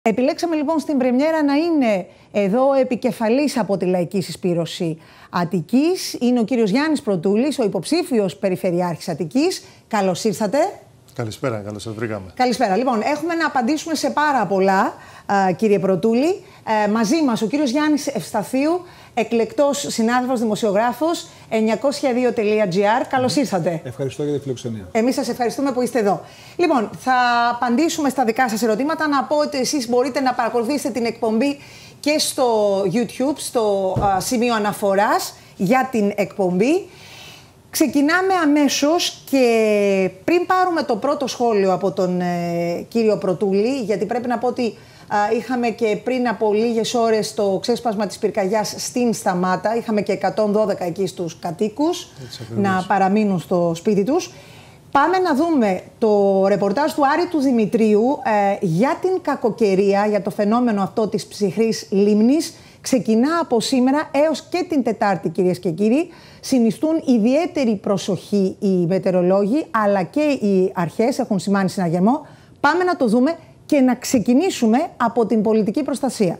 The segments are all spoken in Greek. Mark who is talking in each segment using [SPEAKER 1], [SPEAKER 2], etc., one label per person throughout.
[SPEAKER 1] Επιλέξαμε λοιπόν στην πρεμιέρα να είναι εδώ επικεφαλής από τη Λαϊκή Συσπήρωση Αττικής. Είναι ο κύριος Γιάννης Πρωτούλης, ο υποψήφιος Περιφερειάρχης Αττικής. Καλώς ήρθατε.
[SPEAKER 2] Καλησπέρα, καλώς σας βρήκαμε.
[SPEAKER 1] Καλησπέρα. Λοιπόν, έχουμε να απαντήσουμε σε πάρα πολλά, κύριε Πρωτούλη. Μαζί μας ο κύριος Γιάννης Ευσταθίου, εκλεκτός συνάδελφος δημοσιογράφος, 902.gr. Καλώς ήρθατε.
[SPEAKER 3] Ευχαριστώ για τη φιλοξενία.
[SPEAKER 1] Εμείς σας ευχαριστούμε που είστε εδώ. Λοιπόν, θα απαντήσουμε στα δικά σας ερωτήματα. Να πω ότι εσείς μπορείτε να παρακολουθήσετε την εκπομπή και στο YouTube, στο σημείο αναφοράς για την εκπομπή. Ξεκινάμε αμέσως και πριν πάρουμε το πρώτο σχόλιο από τον κύριο Πρωτούλη, γιατί πρέπει να πω ότι είχαμε και πριν από λίγες ώρες το ξέσπασμα της πυρκαγιάς στην Σταμάτα. Είχαμε και 112 εκεί στους κατοίκους να παραμείνουν στο σπίτι τους. Πάμε να δούμε το ρεπορτάζ του Άρη του Δημητρίου για την κακοκαιρία, για το φαινόμενο αυτό της ψυχρής λίμνης. Ξεκινά από σήμερα έως και την Τετάρτη, κυρίες και κύριοι. Συνιστούν ιδιαίτερη προσοχή οι μετεωρολόγοι, αλλά και οι αρχές έχουν σημάνει συναγερμό. Πάμε να το δούμε και να ξεκινήσουμε από την πολιτική προστασία.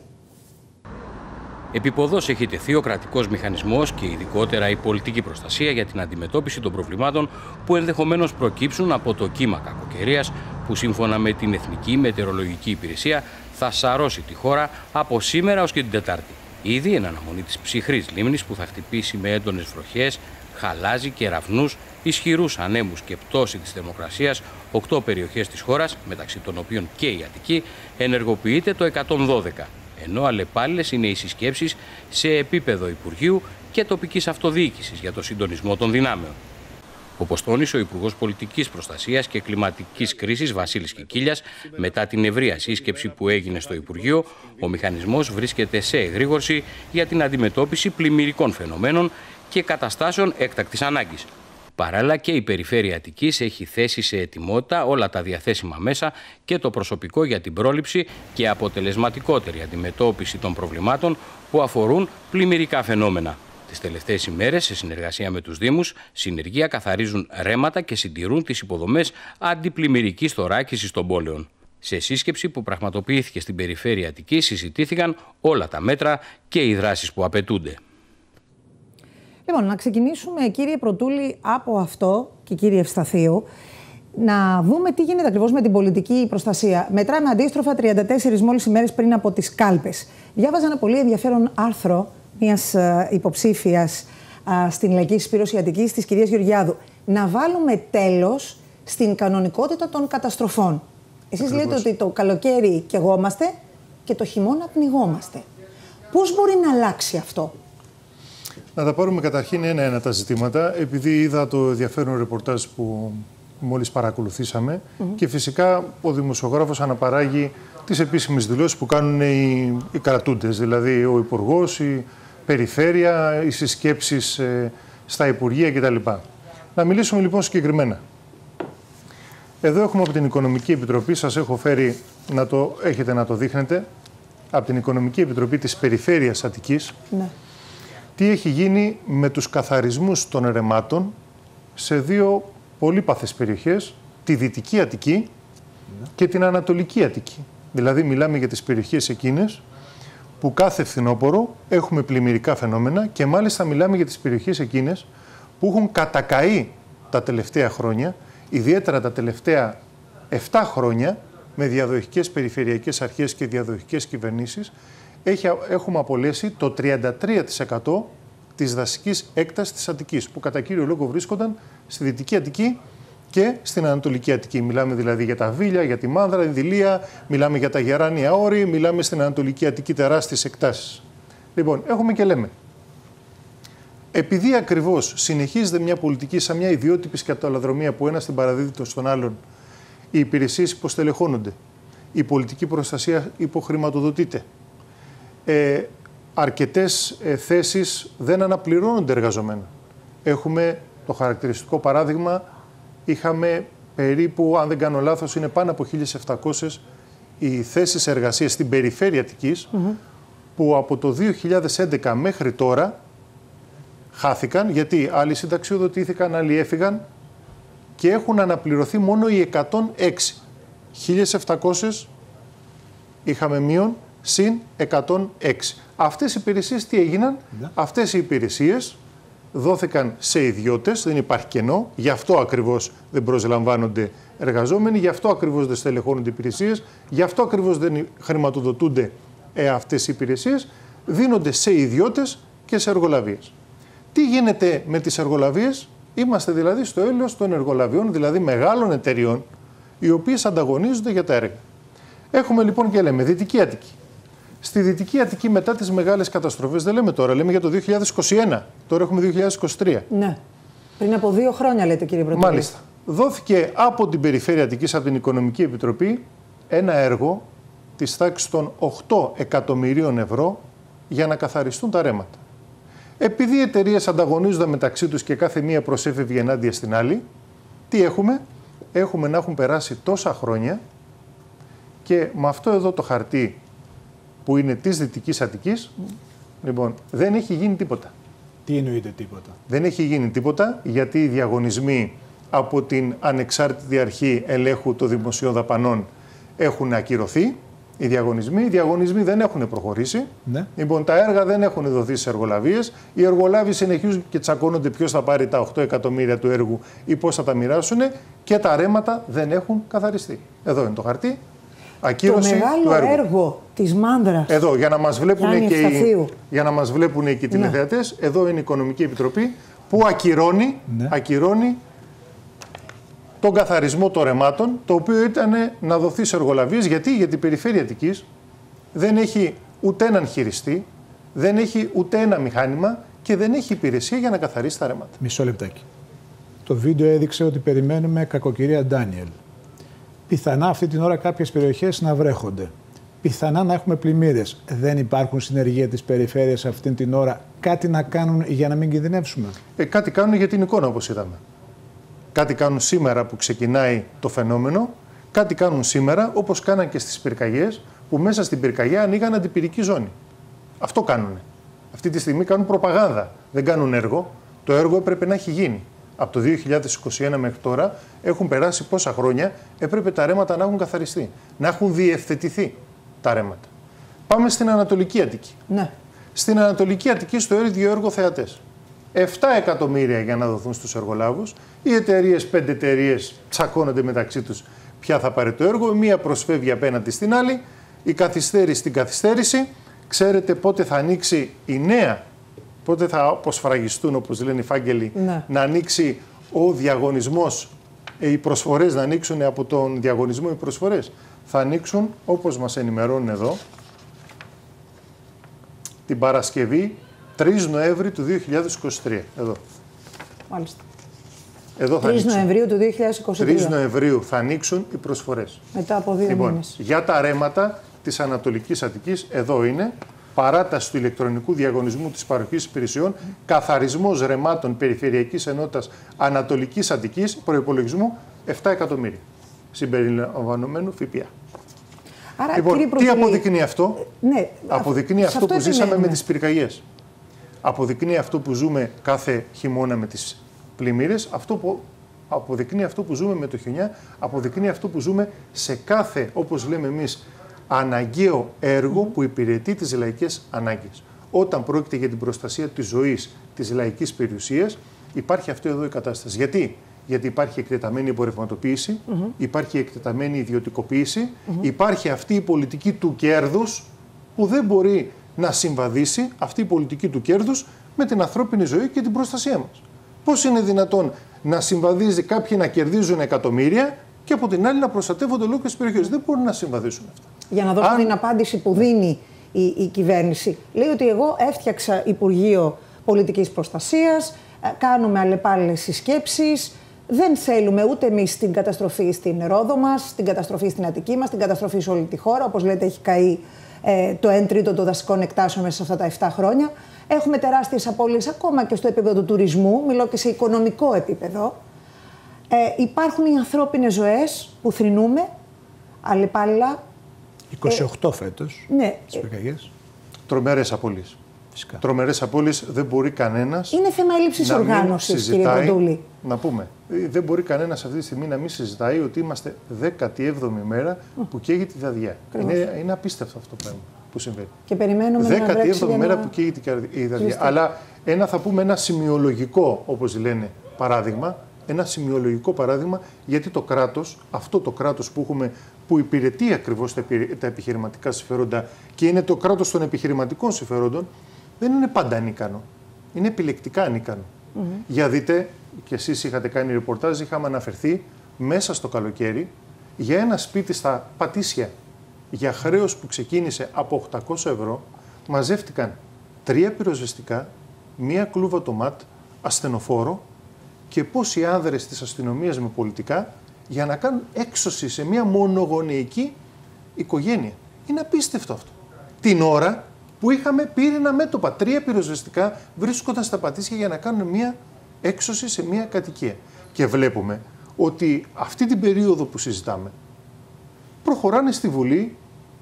[SPEAKER 4] Επιποδός έχει τεθεί ο κρατικός μηχανισμός και ειδικότερα η πολιτική προστασία για την αντιμετώπιση των προβλημάτων που ενδεχομένως προκύψουν από το κύμα κακοκαιρίας που σύμφωνα με την Εθνική Μετεωρολογική Υπηρεσία θα σαρώσει τη χώρα από σήμερα ως και την Τετάρτη. Ήδη εν αναμονή της ψυχρής λίμνης που θα χτυπήσει με έντονες βροχές, χαλάζι και ραυνούς, ισχυρούς ανέμους και πτώση της θερμοκρασίας, 8 περιοχές της χώρας, μεταξύ των οποίων και η Αττική, ενεργοποιείται το 112, ενώ αλλεπάλληλες είναι οι συσκέψεις σε επίπεδο Υπουργείου και τοπικής αυτοδιοίκησης για το συντονισμό των δυνάμεων. Όπως τόνισε ο Υπουργός Πολιτικής Προστασίας και Κλιματικής Κρίσης Βασίλης Κικίλιας, μετά την ευρεία σύσκεψη που έγινε στο Υπουργείο, ο μηχανισμός βρίσκεται σε εγρήγορση για την αντιμετώπιση πλημμυρικών φαινομένων και καταστάσεων έκτακτης ανάγκης. Παράλληλα και η Περιφέρεια Αττικής έχει θέσει σε ετοιμότητα όλα τα διαθέσιμα μέσα και το προσωπικό για την πρόληψη και αποτελεσματικότερη αντιμετώπιση των προβλημάτων που αφορούν πλημμυρικά φαινόμενα. Τις τελευταίες ημέρες, σε συνεργασία με τους Δήμους, συνεργεία καθαρίζουν ρέματα και συντηρούν τις υποδομές αντιπλημμυρικής θωράκισης των πόλεων. Σε σύσκεψη που πραγματοποιήθηκε στην Περιφέρεια Αττικής συζητήθηκαν όλα τα μέτρα και οι δράσεις που απαιτούνται.
[SPEAKER 1] Λοιπόν, να ξεκινήσουμε, κύριε Πρωτούλη, από αυτό και κύριε Ευσταθίου, να δούμε τι γίνεται ακριβώς με την πολιτική προστασία. Μετράμε αντίστροφα 34 μόλις ημέρες πριν από τις κάλπες. Διάβαζα ένα πολύ ενδιαφέρον άρθρο μιας υποψήφιας στην Λαϊκή Συσπήρωση Αττικής, της κυρίας Γεωργιάδου. Να βάλουμε τέλος στην κανονικότητα των καταστροφών. Εσείς λέτε ότι το καλοκαίρι καιγόμαστε και το χειμώνα πνιγόμαστε. Πώς μπορεί να αλλάξει αυτό?
[SPEAKER 2] Να τα πάρουμε καταρχήν ένα-ένα τα ζητήματα, επειδή είδα το ενδιαφέρον ρεπορτάζ που μόλις παρακολουθήσαμε και φυσικά ο δημοσιογράφος αναπαράγει τις επίσημες δηλώσεις που κάνουν οι κρατούντες, δηλαδή ο Υπουργός, η Περιφέρεια, οι συσκέψεις στα Υπουργεία κτλ. Να μιλήσουμε λοιπόν συγκεκριμένα. Εδώ έχουμε από την Οικονομική Επιτροπή, σας έχω φέρει να το έχετε να το δείχνετε, από την Οικονομική Επιτροπή της Περιφέρειας Αττικής, ναι, τι έχει γίνει με τους καθαρισμούς των ρεμάτων σε δύο πολύπαθες περιοχές, τη Δυτική Αττική και την Ανατολική Αττική. Δηλαδή μιλάμε για τις περιοχές εκείνες που κάθε φθινόπωρο έχουμε πλημμυρικά φαινόμενα και μάλιστα μιλάμε για τις περιοχές εκείνες που έχουν κατακαεί τα τελευταία χρόνια, ιδιαίτερα τα τελευταία 7 χρόνια, με διαδοχικές περιφερειακές αρχές και διαδοχικές κυβερνήσεις, έχουμε απολέσει το 33% της δασικής έκτασης της Αττικής, που κατά κύριο λόγο βρίσκονταν στη Δυτική Αττική και στην Ανατολική Αττική. Μιλάμε δηλαδή για τα Βίλια, για τη Μάνδρα, τη Δηλία, μιλάμε για τα Γεράνια Όρη, μιλάμε στην Ανατολική Αττική τεράστιες εκτάσεις. Λοιπόν, έχουμε και λέμε. Επειδή ακριβώς συνεχίζεται μια πολιτική σαν μια ιδιότυπη σκαταλαδρομία που ένας την παραδίδει στον άλλον, οι υπηρεσίες υποστελεχώνονται, η πολιτική προστασία υποχρηματοδοτείται, αρκετές θέσεις δεν αναπληρώνονται εργαζομένα. Έχουμε το χαρακτηριστικό παράδειγμα, είχαμε περίπου, αν δεν κάνω λάθος, είναι πάνω από 1.700 οι θέσεις εργασίας στην Περιφέρεια Αττικής, που από το 2011 μέχρι τώρα χάθηκαν, γιατί άλλοι συνταξιοδοτήθηκαν, άλλοι έφυγαν και έχουν αναπληρωθεί μόνο οι 106. 1.700 είχαμε μείον συν 106. Αυτές οι υπηρεσίες τι έγιναν? Αυτές οι υπηρεσίες δόθηκαν σε ιδιώτες, δεν υπάρχει κενό, γι' αυτό ακριβώς δεν προσλαμβάνονται εργαζόμενοι, γι' αυτό ακριβώς δεν στελεχώνονται υπηρεσίες, γι' αυτό ακριβώς δεν χρηματοδοτούνται αυτές οι υπηρεσίες, δίνονται σε ιδιώτες και σε εργολαβίες. Τι γίνεται με τις εργολαβίες? Είμαστε δηλαδή στο έλεος των εργολαβιών, δηλαδή μεγάλων εταιριών, οι οποίες ανταγωνίζονται για τα έργα. Έχουμε λοιπόν και λέμε Δυτική Αττική. Στη Δυτική Αττική μετά τις μεγάλες καταστροφές, δεν λέμε τώρα, λέμε για το 2021, τώρα έχουμε 2023.
[SPEAKER 1] Ναι, πριν από 2 χρόνια λέτε κύριε Πρωτοβουλία.
[SPEAKER 2] Μάλιστα. Δόθηκε από την Περιφέρεια Αττικής, από την Οικονομική Επιτροπή, ένα έργο της τάξης των 8 εκατομμυρίων ευρώ για να καθαριστούν τα ρέματα. Επειδή οι εταιρείες ανταγωνίζονταν μεταξύ τους και κάθε μία προσέφευγε ενάντια στην άλλη, τι έχουμε? Έχουμε να έχουν περάσει τόσα χρόνια και με αυτό εδώ το χαρτί που είναι της Δυτικής Αττικής, λοιπόν, δεν έχει γίνει τίποτα.
[SPEAKER 3] Τι εννοείται τίποτα? Δεν
[SPEAKER 2] έχει γίνει τίποτα γιατί οι διαγωνισμοί από την Ανεξάρτητη Αρχή Ελέγχου των Δημοσίων Δαπανών έχουν ακυρωθεί. Οι διαγωνισμοί δεν έχουν προχωρήσει. Ναι. Λοιπόν, τα έργα δεν έχουν δοθεί σε εργολαβίες. Οι εργολάβοι συνεχίζουν και τσακώνονται ποιος θα πάρει τα 8 εκατομμύρια του έργου ή πώς θα τα μοιράσουν και τα ρέματα δεν έχουν καθαριστεί. Εδώ είναι το χαρτί. Ακύρωση
[SPEAKER 1] το μεγάλο έργο της Μάνδρας.
[SPEAKER 2] Εδώ, για να μας βλέπουν και οι τηλεθεατές, εδώ είναι η Οικονομική Επιτροπή που ακυρώνει τον καθαρισμό των ρεμάτων, το οποίο ήταν να δοθεί σε εργολαβίες. Γιατί η Περιφέρεια Αττικής δεν έχει ούτε έναν χειριστή, δεν έχει ούτε ένα μηχάνημα και δεν έχει υπηρεσία για να καθαρίσει τα ρέματα.
[SPEAKER 3] Μισό λεπτάκι. Το βίντεο έδειξε ότι περιμένουμε κακοκαιρία Ντάνιελ. Πιθανά αυτή την ώρα κάποιες περιοχές να βρέχονται. Πιθανά να έχουμε πλημμύρες. Δεν υπάρχουν συνεργεία της περιφέρειας αυτή την ώρα κάτι να κάνουν για να μην κινδυνεύσουμε?
[SPEAKER 2] Κάτι κάνουν για την εικόνα, όπως είδαμε. Κάτι κάνουν σήμερα που ξεκινάει το φαινόμενο. Κάτι κάνουν σήμερα, όπως κάναν και στις πυρκαγιές, που μέσα στην πυρκαγιά ανοίγαν αντιπυρική ζώνη. Αυτό κάνουν. Αυτή τη στιγμή κάνουν προπαγάνδα. Δεν κάνουν έργο. Το έργο έπρεπε να έχει γίνει. Από το 2021 μέχρι τώρα έχουν περάσει πόσα χρόνια, έπρεπε τα ρέματα να έχουν καθαριστεί, να έχουν διευθετηθεί τα ρέματα. Πάμε στην Ανατολική Αττική.
[SPEAKER 1] Ναι.
[SPEAKER 2] Στην Ανατολική Αττική στο ίδιο έργο θεατές. 7 εκατομμύρια για να δοθούν στους εργολάβους. Οι εταιρείες, 5 εταιρείες τσακώνονται μεταξύ τους ποια θα πάρει το έργο. Μία προσφεύγει απέναντι στην άλλη. Η καθυστέρηση στην καθυστέρηση. Ξέρετε πότε θα ανοίξει η νέα? Πότε θα αποσφραγιστούν, όπως λένε οι φάγγελοι, να ανοίξει ο διαγωνισμός, οι προσφορές να ανοίξουν από τον διαγωνισμό οι προσφορές? Θα ανοίξουν, όπως μας ενημερώνουν εδώ, την Παρασκευή 3 Νοέμβρη του 2023. Εδώ.
[SPEAKER 1] Μάλιστα.
[SPEAKER 2] Εδώ
[SPEAKER 1] 3 Νοεμβρίου του 2023.
[SPEAKER 2] 3 Νοεμβρίου θα ανοίξουν οι προσφορές.
[SPEAKER 1] Μετά από 2 μήνες.
[SPEAKER 2] Για τα ρέματα της Ανατολικής Αττικής, εδώ είναι. Παράταση του ηλεκτρονικού διαγωνισμού της παροχής υπηρεσιών, καθαρισμός ρεμάτων Περιφερειακής Ενότητας Ανατολικής Αττικής, προϋπολογισμού 7 εκατομμύρια, συμπεριλαμβανομένου ΦΠΑ.
[SPEAKER 1] Άρα,
[SPEAKER 2] λοιπόν, τι αποδεικνύει αυτό?
[SPEAKER 1] Ναι,
[SPEAKER 2] αποδεικνύει αυτό που ζήσαμε με τις πυρκαγιές. Αποδεικνύει αυτό που ζούμε κάθε χειμώνα με τις πλημμύρες, αποδεικνύει αυτό που ζούμε με το χιονιά, αποδεικνύει αυτό που ζούμε σε κάθε, όπως λέμε εμείς, αναγκαίο έργο που υπηρετεί τις λαϊκές ανάγκες. Όταν πρόκειται για την προστασία της ζωής, της λαϊκής περιουσίας, υπάρχει αυτή εδώ η κατάσταση. Γιατί υπάρχει εκτεταμένη εμπορευματοποίηση, υπάρχει εκτεταμένη ιδιωτικοποίηση, υπάρχει αυτή η πολιτική του κέρδους που δεν μπορεί να συμβαδίσει, αυτή η πολιτική του κέρδους, με την ανθρώπινη ζωή και την προστασία μας. Πώς είναι δυνατόν να συμβαδίζει κάποιοι να κερδίζουν εκατομμύρια και από την άλλη να προστατεύονται ολόκληρες περιοχές? Δεν μπορούν να συμβαδίσουν αυτά.
[SPEAKER 1] Για να δώσω την απάντηση που δίνει η κυβέρνηση. Λέει ότι εγώ έφτιαξα Υπουργείο Πολιτικής Προστασίας, κάνουμε αλλεπάλληλες συσκέψεις, δεν θέλουμε ούτε εμείς την καταστροφή στην Ρόδο μας, την καταστροφή στην Αττική μας, την καταστροφή σε όλη τη χώρα. Όπως λέτε, έχει καεί το 1 τρίτο των δασικών εκτάσεων μέσα σε αυτά τα 7 χρόνια. Έχουμε τεράστιες απώλειες ακόμα και στο επίπεδο του τουρισμού, μιλώ και σε οικονομικό επίπεδο. Υπάρχουν οι ανθρώπινες ζωές που θρηνούμε αλλεπάλληλα.
[SPEAKER 3] 28 φέτος,
[SPEAKER 1] ναι,
[SPEAKER 3] τις πυρκαγιές.
[SPEAKER 2] Τρομερές απώλειες. τρομερές απώλειες, δεν μπορεί κανένας.
[SPEAKER 1] Είναι θέμα έλλειψης οργάνωσης, κύριε Κοντούλη.
[SPEAKER 2] Να πούμε, δεν μπορεί κανένας αυτή τη στιγμή να μην συζητάει ότι είμαστε 17η μέρα που καίγει τη Δαδιά. Είναι απίστευτο αυτό το πράγμα που συμβαίνει.
[SPEAKER 1] Και περιμένουμε
[SPEAKER 2] 17η μέρα που καίγει η Δαδιά. Αλλά θα πούμε ένα σημειολογικό, όπως λένε, παράδειγμα. Ένα σημειολογικό παράδειγμα, γιατί το κράτος, αυτό το κράτος που έχουμε, που υπηρετεί ακριβώς τα επιχειρηματικά συμφέροντα και είναι το κράτος των επιχειρηματικών συμφερόντων, δεν είναι πάντα ανίκανο. Είναι επιλεκτικά ανίκανο. Για δείτε, και εσείς είχατε κάνει ρεπορτάζ, είχαμε αναφερθεί μέσα στο καλοκαίρι για ένα σπίτι στα Πατήσια, για χρέος που ξεκίνησε από 800 ευρώ, μαζεύτηκαν 3 πυροσβεστικά, 1 κλούβα τομάτ, ασθενοφόρο και πόσοι άνδρες της αστυνομίας με πολιτικά για να κάνουν έξωση σε μια μονογονεϊκή οικογένεια. Είναι απίστευτο αυτό. Την ώρα που είχαμε πύρινα μέτωπα, 3 πυροσβεστικά βρίσκονταν στα Πατήσια για να κάνουν μια έξωση σε μια κατοικία. Και βλέπουμε ότι αυτή την περίοδο που συζητάμε προχωράνε στη Βουλή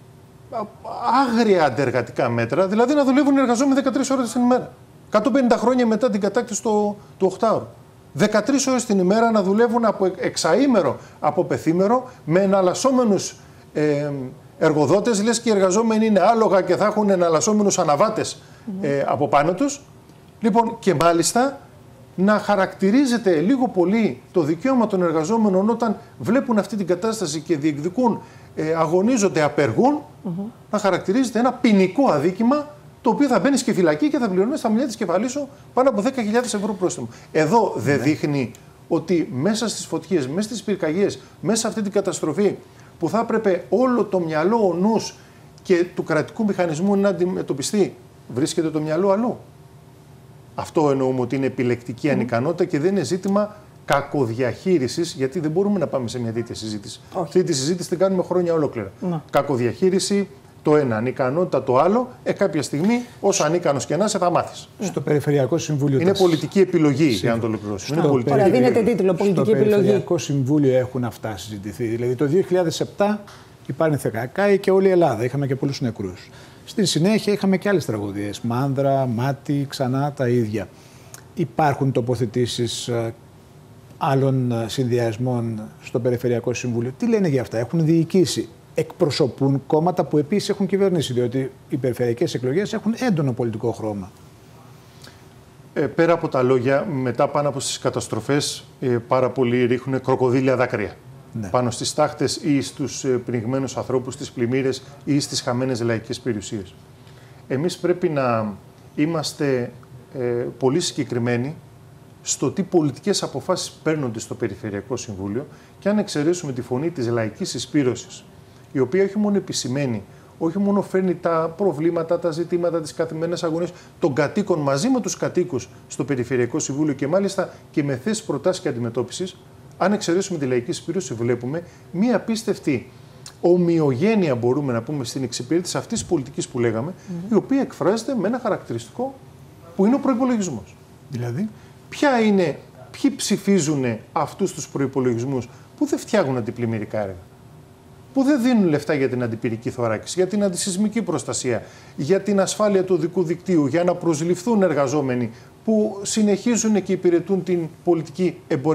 [SPEAKER 2] άγρια αντεργατικά μέτρα, δηλαδή να δουλεύουν οι εργαζόμενοι 13 ώρες την ημέρα. 150 χρόνια μετά την κατάκτηση του 8ωρου. 13 ώρες την ημέρα να δουλεύουν από εξαήμερο, από πεθήμερο, με εναλλασσόμενους εργοδότες, λες και οι εργαζόμενοι είναι άλογα και θα έχουν εναλλασσόμενους αναβάτες από πάνω τους. Λοιπόν, και μάλιστα να χαρακτηρίζεται λίγο πολύ το δικαίωμα των εργαζόμενων όταν βλέπουν αυτή την κατάσταση και διεκδικούν, αγωνίζονται, απεργούν, να χαρακτηρίζεται ένα ποινικό αδίκημα, το οποίο θα μπαίνει και φυλακή και θα πληρώνει στα μαλλιά της κεφαλής πάνω από 10.000 ευρώ πρόστιμο. Εδώ δεν δείχνει ότι μέσα στις φωτιές, μέσα στις πυρκαγιές, μέσα σε αυτή την καταστροφή που θα έπρεπε όλο το μυαλό, ο νους και του κρατικού μηχανισμού να αντιμετωπιστεί, βρίσκεται το μυαλό αλλού. Αυτό εννοούμε ότι είναι επιλεκτική ανικανότητα και δεν είναι ζήτημα κακοδιαχείρισης, γιατί δεν μπορούμε να πάμε σε μια τέτοια συζήτηση. Αυτή τη συζήτηση την κάνουμε χρόνια ολόκληρα. Κακοδιαχείριση, το ένα, ανικανότητα το άλλο, κάποια στιγμή, όσο ανίκανος και να είσαι, θα μάθεις.
[SPEAKER 3] Στο Περιφερειακό Συμβούλιο.
[SPEAKER 2] Είναι πολιτική επιλογή, για να το ολοκληρώσουμε.
[SPEAKER 1] Ωραία, δίνετε τίτλο πολιτική επιλογή.
[SPEAKER 3] Στο Περιφερειακό Συμβούλιο έχουν αυτά συζητηθεί. Δηλαδή το 2007 υπάρχει Κακάη και όλη η Ελλάδα. Είχαμε και πολλούς νεκρούς. Στη συνέχεια είχαμε και άλλες τραγωδίες. Μάνδρα, Μάτι, ξανά τα ίδια. Υπάρχουν τοποθετήσεις άλλων συνδυασμών στο Περιφερειακό Συμβούλιο. Τι λένε για αυτά, έχουν διοικήσει. Εκπροσωπούν κόμματα που επίσης έχουν κυβερνήσει, διότι οι περιφερειακές εκλογές έχουν έντονο πολιτικό χρώμα.
[SPEAKER 2] Πέρα από τα λόγια, μετά πάνω από στις καταστροφές, πάρα πολλοί ρίχνουν κροκοδίλια δάκρυα. Πάνω στις τάχτες ή στους πνιγμένους ανθρώπους, στις πλημμύρες ή στις χαμένες λαϊκές περιουσίες. Εμείς πρέπει να είμαστε πολύ συγκεκριμένοι στο τι πολιτικές αποφάσεις παίρνονται στο Περιφερειακό Συμβούλιο και αν εξαιρέσουμε τη φωνή της λαϊκής συσπήρωσης, η οποία όχι μόνο επισημαίνει, όχι μόνο φέρνει τα προβλήματα, τα ζητήματα, τις καθημερινές αγωνίες των κατοίκων μαζί με τους κατοίκους στο Περιφερειακό Συμβούλιο και μάλιστα και με θέσεις προτάσεις και αντιμετώπισης, αν εξαιρέσουμε τη λαϊκή συσπήρωση, βλέπουμε μία απίστευτη ομοιογένεια, μπορούμε να πούμε, στην εξυπηρέτηση αυτής της πολιτικής που λέγαμε, η οποία εκφράζεται με ένα χαρακτηριστικό που είναι ο προϋπολογισμός.
[SPEAKER 3] Δηλαδή,
[SPEAKER 2] ποιοι ψηφίζουν αυτούς τους προϋπολογισμούς που δεν φτιάχνουν αντιπλημμυρικά έργα, που δεν δίνουν λεφτά για την αντιπυρική θωράκιση, για την αντισυσμική προστασία, για την ασφάλεια του οδικού δικτύου, για να προσληφθούν εργαζόμενοι που συνεχίζουν και υπηρετούν την πολιτική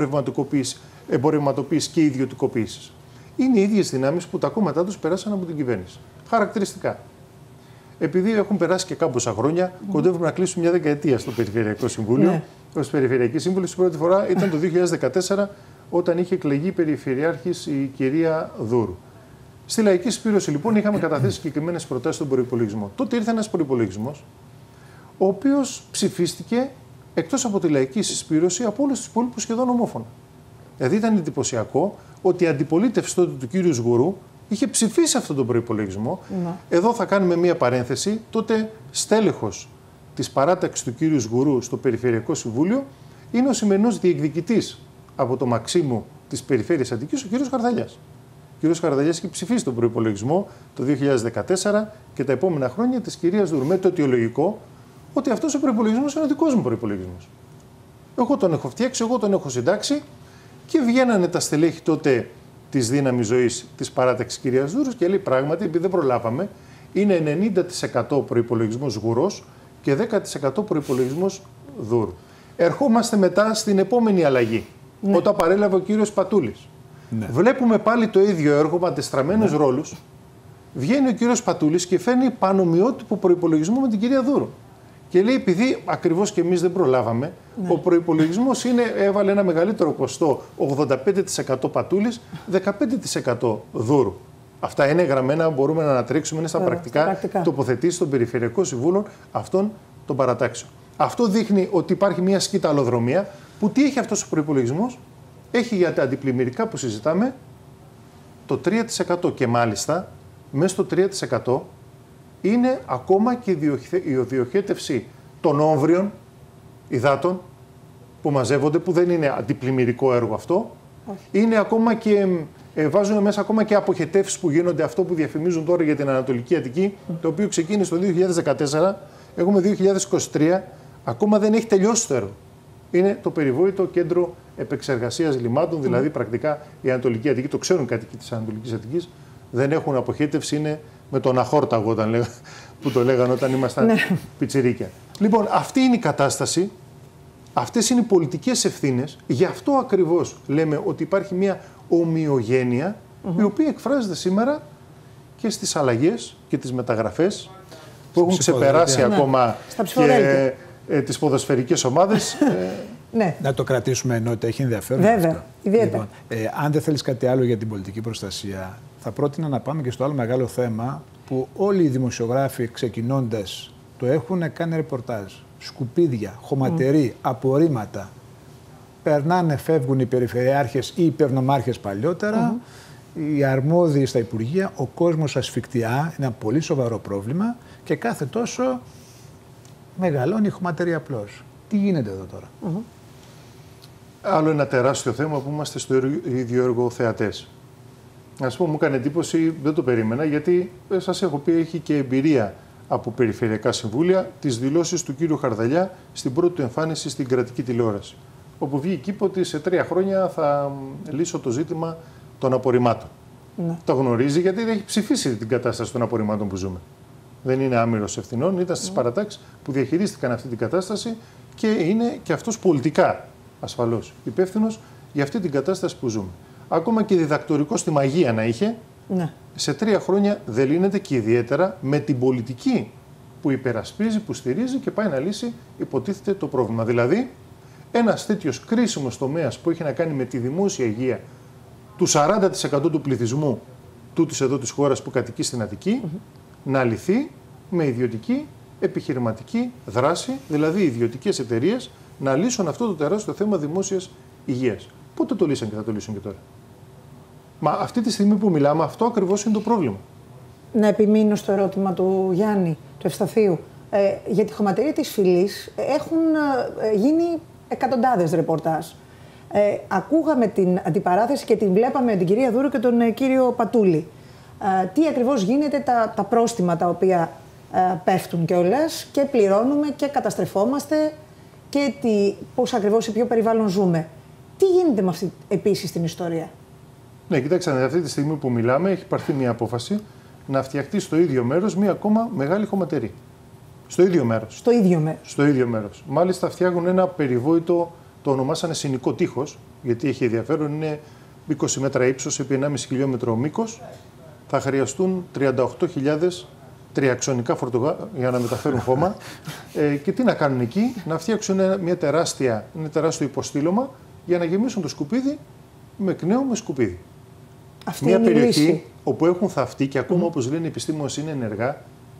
[SPEAKER 2] εμπορευματοποίηση και ιδιωτικοποίηση. Είναι οι ίδιες δυνάμεις που τα κόμματά τους περάσαν από την κυβέρνηση. Χαρακτηριστικά. Επειδή έχουν περάσει και κάμποσα χρόνια, κοντεύουμε να κλείσουμε μια δεκαετία στο Περιφερειακό Συμβούλιο. Ως Περιφερειακή Σύμβουλη, στην πρώτη φορά ήταν το 2014, όταν είχε εκλεγεί περιφερειάρχης η κυρία Δούρου. Στη λαϊκή συσπήρωση, λοιπόν, είχαμε καταθέσει συγκεκριμένες προτάσεις στον προϋπολογισμό. Τότε ήρθε ένας προϋπολογισμός, ο οποίος ψηφίστηκε εκτός από τη λαϊκή συσπήρωση από όλους τους υπόλοιπους σχεδόν ομόφωνα. Δηλαδή ήταν εντυπωσιακό ότι η αντιπολίτευση τότε του κύριου Σγουρού είχε ψηφίσει αυτόν τον προϋπολογισμό. Εδώ θα κάνουμε μία παρένθεση. Τότε στέλεχος της παράταξης του κύριου Σγουρού στο Περιφερειακό Συμβούλιο είναι ο σημερινός διεκδικητής από το Μαξίμου της Περιφέρειας Αττικής, ο κύριος Χαρδαλιάς. Ο κύριος Χαρδαλιάς είχε ψηφίσει τον προϋπολογισμό το 2014 και τα επόμενα χρόνια της κυρίας Δούρου με το αιτιολογικό ότι αυτός ο προϋπολογισμός είναι ο δικός μου προϋπολογισμός. Εγώ τον έχω φτιάξει, εγώ τον έχω συντάξει και βγαίνανε τα στελέχη τότε της δύναμης ζωής της παράταξης κυρίας Δούρου και λέει πράγματι, επειδή δεν προλάβαμε, είναι 90% προϋπολογισμός Γουρός και 10% προϋπολογισμός Δούρου. Ερχόμαστε μετά στην επόμενη αλλαγή, όταν παρέλαβε ο κύριος Πατούλης. Βλέπουμε πάλι το ίδιο έργο με αντεστραμμένους ρόλους. Βγαίνει ο κύριος Πατούλης και φέρνει πανομοιότυπο προϋπολογισμό με την κυρία Δούρου. Και λέει, επειδή ακριβώς και εμείς δεν προλάβαμε, ο προϋπολογισμός έβαλε ένα μεγαλύτερο ποστό, 85% Πατούλης, 15% Δούρου. Αυτά είναι γραμμένα, μπορούμε να ανατρέξουμε, είναι στα πρακτικά τοποθετήσεις των Περιφερειακών Συμβούλων αυτών των παρατάξεων. Αυτό δείχνει ότι υπάρχει μια σκηταλοδρομία που τι έχει αυτός ο προϋπολογισμός? Έχει για τα αντιπλημμυρικά που συζητάμε το 3% και μάλιστα μέσα στο 3% είναι ακόμα και η διοχέτευση των όμβριων υδάτων που μαζεύονται, που δεν είναι αντιπλημμυρικό έργο αυτό. Είναι ακόμα και, βάζουν μέσα ακόμα και αποχετεύσεις που γίνονται, αυτό που διαφημίζουν τώρα για την Ανατολική Αττική, το οποίο ξεκίνησε το 2014, έχουμε 2023, ακόμα δεν έχει τελειώσει το έργο. Είναι το περιβόητο κέντρο επεξεργασίας λιμάτων, δηλαδή πρακτικά η Ανατολική Αττική, το ξέρουν κάτοικοι της Ανατολικής Αττικής, δεν έχουν αποχέτευση, είναι με τον αχόρταγο που το λέγανε όταν ήμασταν πιτσιρίκια. Λοιπόν, αυτή είναι η κατάσταση, αυτές είναι οι πολιτικές ευθύνες, γι' αυτό ακριβώς λέμε ότι υπάρχει μια ομοιογένεια, η οποία εκφράζεται σήμερα και στις αλλαγές και τις μεταγραφές που έχουν ξεπεράσει ακόμα και τις ποδοσφαιρικές ομάδες.
[SPEAKER 3] Να το κρατήσουμε ενότητα, έχει ενδιαφέρον.
[SPEAKER 1] Βέβαια, ιδιαίτερα.
[SPEAKER 3] Λοιπόν, αν δεν θέλεις κάτι άλλο για την πολιτική προστασία, θα πρότεινα να πάμε και στο άλλο μεγάλο θέμα που όλοι οι δημοσιογράφοι ξεκινώντας το έχουν κάνει ρεπορτάζ. Σκουπίδια, χωματεροί, απορρίμματα. Περνάνε, φεύγουν οι περιφερειάρχες ή οι υπερνομάρχες παλιότερα, οι αρμόδιοι στα υπουργεία, ο κόσμος ασφικτιά, είναι ένα πολύ σοβαρό πρόβλημα και κάθε τόσο μεγαλώνει η χωματερή απλώς. Τι γίνεται εδώ τώρα?
[SPEAKER 2] Άλλο ένα τεράστιο θέμα που είμαστε στο ίδιο έργο θεατές. Ας πούμε, μου έκανε εντύπωση, δεν το περίμενα, γιατί σας έχω πει, έχει και εμπειρία από περιφερειακά συμβούλια, τις δηλώσεις του κύριου Χαρδαλιά στην πρώτη του εμφάνιση στην κρατική τηλεόραση. Όπου βγήκε είπε ότι σε 3 χρόνια θα λύσω το ζήτημα των απορριμμάτων. Το γνωρίζει γιατί έχει ψηφίσει την κατάσταση των απορριμμάτων που ζούμε. Δεν είναι άμυρος ευθυνών, ήταν στις παρατάξεις που διαχειρίστηκαν αυτή την κατάσταση και είναι και αυτός πολιτικά ασφαλώς υπεύθυνος για αυτή την κατάσταση που ζούμε. Ακόμα και διδακτορικό στη μαγεία να είχε, σε 3 χρόνια δεν λύνεται και ιδιαίτερα με την πολιτική που υπερασπίζει, που στηρίζει και πάει να λύσει, υποτίθεται, το πρόβλημα. Δηλαδή, ένας τέτοιος κρίσιμος τομέας που έχει να κάνει με τη δημόσια υγεία του 40% του πληθυσμού τούτης εδώ της χώρας που κατοικεί στην Αττική, να λυθεί με ιδιωτική επιχειρηματική δράση, δηλαδή ιδιωτικές εταιρείες να λύσουν αυτό το τεράστιο θέμα δημόσιας υγείας. Πότε το λύσαν και θα το λύσουν και τώρα? Μα αυτή τη στιγμή που μιλάμε, αυτό ακριβώς είναι το πρόβλημα.
[SPEAKER 1] Να επιμείνω στο ερώτημα του Γιάννη, του Ευσταθίου. Για τη χωματερία της Φυλής έχουν γίνει εκατοντάδες ρεπορτάζ. Ακούγαμε την αντιπαράθεση και την βλέπαμε με την κυρία Δούρου και τον κύριο Πατούλη. Τι ακριβώς γίνεται, τα πρόστιμα τα οποία πέφτουν κιόλας και πληρώνουμε και καταστρεφόμαστε και πώς ακριβώς σε ποιο περιβάλλον ζούμε. Τι γίνεται με αυτή επίσης την ιστορία?
[SPEAKER 2] Ναι, κοιτάξτε, αυτή τη στιγμή που μιλάμε έχει πάρθει μια απόφαση να φτιαχτεί στο ίδιο μέρος μια ακόμα μεγάλη χωματερή. Στο ίδιο μέρος.
[SPEAKER 1] Στο ίδιο μέρος.
[SPEAKER 2] Στο ίδιο μέρος. Μάλιστα φτιάχνουν ένα περιβόητο, το ονομάσανε συνικό τείχος, γιατί έχει ενδιαφέρον, είναι 20 μέτρα ύψος επί 1,5 χιλιόμετρο μήκος. Θα χρειαστούν 38.000 τριαξονικά φορτηγά για να μεταφέρουν χώμα. Και τι να κάνουν εκεί? Να φτιάξουν ένα τεράστιο υποστήλωμα για να γεμίσουν το σκουπίδι με κνέο με σκουπίδι.
[SPEAKER 1] Αυτή
[SPEAKER 2] μια
[SPEAKER 1] είναι
[SPEAKER 2] περιοχή
[SPEAKER 1] η λύση.
[SPEAKER 2] όπου έχουν θαυτεί και ακόμα όπως λένε οι επιστήμονες είναι ενεργά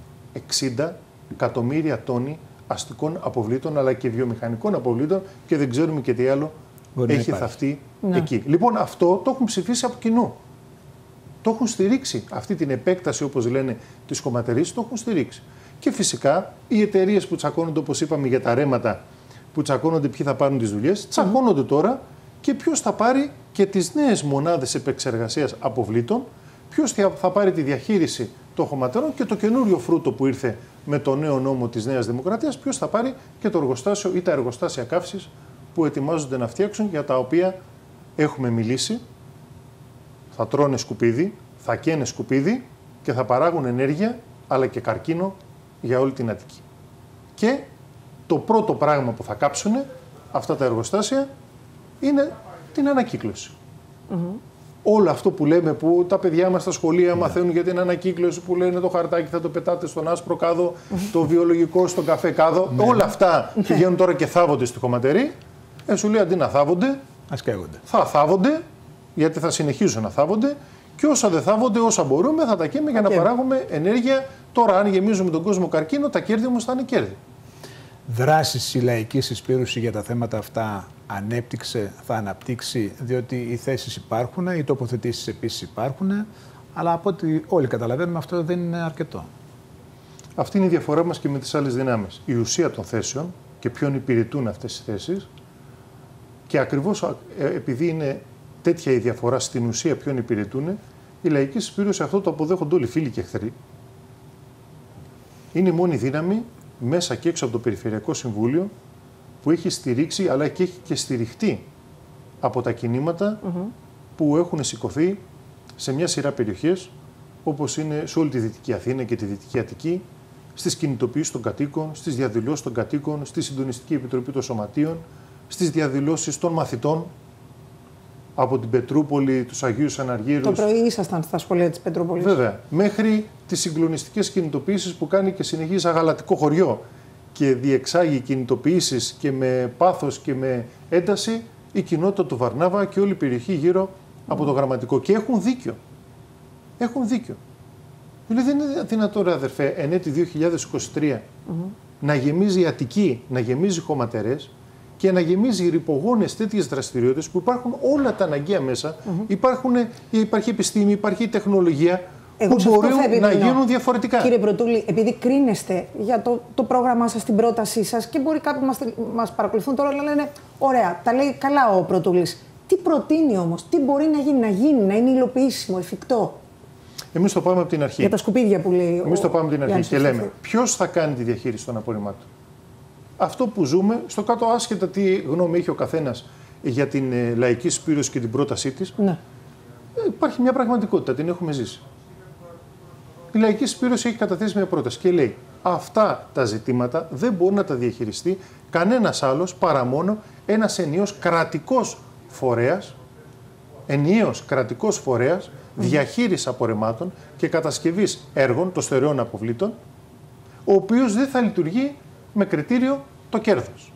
[SPEAKER 2] 60 εκατομμύρια τόνοι αστικών αποβλήτων αλλά και βιομηχανικών αποβλήτων και δεν ξέρουμε και τι άλλο έχει θαυτεί εκεί. Λοιπόν, αυτό το έχουν ψηφίσει από κοινού. Το έχουν στηρίξει. Αυτή την επέκταση, όπως λένε, της χωματερής, το έχουν στηρίξει. Και φυσικά οι εταιρείες που τσακώνονται, όπως είπαμε, για τα ρέματα, που τσακώνονται ποιοι θα πάρουν τις δουλειές, τσακώνονται τώρα και ποιος θα πάρει και τις νέες μονάδες επεξεργασίας αποβλήτων, ποιος θα πάρει τη διαχείριση των χωματερών και το καινούριο φρούτο που ήρθε με το νέο νόμο της Νέας Δημοκρατίας, ποιος θα πάρει και το εργοστάσιο ή τα εργοστάσια καύσης που ετοιμάζονται να φτιάξουν, για τα οποία έχουμε μιλήσει. Θα τρώνε σκουπίδι, θα καίνε σκουπίδι και θα παράγουν ενέργεια αλλά και καρκίνο για όλη την Αττική. Και το πρώτο πράγμα που θα κάψουν αυτά τα εργοστάσια είναι την ανακύκλωση. Όλο αυτό που λέμε, που τα παιδιά μας στα σχολεία μαθαίνουν για την ανακύκλωση, που λένε το χαρτάκι θα το πετάτε στον άσπρο κάδο, το βιολογικό στον καφέ κάδο, όλα αυτά πηγαίνουν τώρα και θάβονται στη χωματερή. Σου λέει αντί να θάβονται, θα θάβονται, γιατί θα συνεχίσουν να θάβονται, και όσα δεν θάβονται, όσα μπορούμε, θα τα καίμε για να παράγουμε ενέργεια. Τώρα, αν γεμίζουμε τον κόσμο καρκίνο, τα κέρδη όμως θα είναι κέρδη.
[SPEAKER 3] Δράσεις η λαϊκή συσπήρωση για τα θέματα αυτά θα αναπτύξει, διότι οι θέσεις υπάρχουν, οι τοποθετήσεις επίσης υπάρχουν, αλλά από ό,τι όλοι καταλαβαίνουμε αυτό δεν είναι αρκετό.
[SPEAKER 2] Αυτή είναι η διαφορά μας και με τις άλλες δυνάμεις. Η ουσία των θέσεων και ποιον υπηρετούν αυτές οι θέσεις, και ακριβώς επειδή είναι τέτοια η διαφορά στην ουσία ποιον υπηρετούν, η λαϊκή συσπήρωση αυτό το αποδέχονται όλοι, φίλοι και εχθροί. Είναι η μόνη δύναμη μέσα και έξω από το Περιφερειακό Συμβούλιο που έχει στηρίξει, αλλά και έχει και στηριχτεί από τα κινήματα που έχουν σηκωθεί σε μια σειρά περιοχές, όπως είναι σε όλη τη Δυτική Αθήνα και τη Δυτική Αττική, στις κινητοποιήσεις των κατοίκων, στις διαδηλώσεις των κατοίκων, στη Συντονιστική Επιτροπή των Σωματείων, στις διαδηλώσεις των μαθητών από την Πετρούπολη, τους Αγίους Αναργύρους.
[SPEAKER 1] Το πρωί ήσασταν στα σχολεία της Πετρούπολης.
[SPEAKER 2] Βέβαια. Μέχρι τις συγκλονιστικές κινητοποιήσεις που κάνει και συνεχίζει αγαλατικό χωριό και διεξάγει κινητοποιήσεις και με πάθος και με ένταση η κοινότητα του Βαρνάβα και όλη η περιοχή γύρω από το Γραμματικό. Και έχουν δίκιο. Έχουν δίκιο. Δηλαδή δεν είναι δυνατόν, αδερφέ, εν έτη 2023 να γεμίζει η Αττική, να γεμίζει χωματερές και να γεμίζει ρυπογόνες τέτοιες δραστηριότητες που υπάρχουν όλα τα αναγκαία μέσα. Υπάρχει επιστήμη, υπάρχει τεχνολογία που μπορούν να γίνουν διαφορετικά.
[SPEAKER 1] Κύριε Πρωτούλη, επειδή κρίνεστε για το πρόγραμμά σας, την πρότασή σας, και μπορεί κάποιοι μας παρακολουθούν τώρα να λένε ωραία, τα λέει καλά ο Πρωτούλης. Τι προτείνει όμως, τι μπορεί να γίνει, να είναι υλοποιήσιμο, εφικτό?
[SPEAKER 2] Εμείς το πάμε από την αρχή.
[SPEAKER 1] Για τα σκουπίδια που λέει.
[SPEAKER 2] Εμείς το πάμε από την αρχή και λέμε ποιος θα κάνει τη διαχείριση των απορριμμάτων. Αυτό που ζούμε, στο κάτω, άσχετα τι γνώμη έχει ο καθένας για την λαϊκή συσπήρωση και την πρότασή της, υπάρχει μια πραγματικότητα, την έχουμε ζήσει. Η λαϊκή συσπήρωση έχει καταθέσει μια πρόταση και λέει αυτά τα ζητήματα δεν μπορεί να τα διαχειριστεί κανένας άλλος παρά μόνο ένας ενιαίος κρατικός φορέας διαχείρισης απορριμμάτων και κατασκευής έργων των στερεών αποβλήτων, ο οποίος δεν θα λειτουργεί με κριτήριο το κέρδος.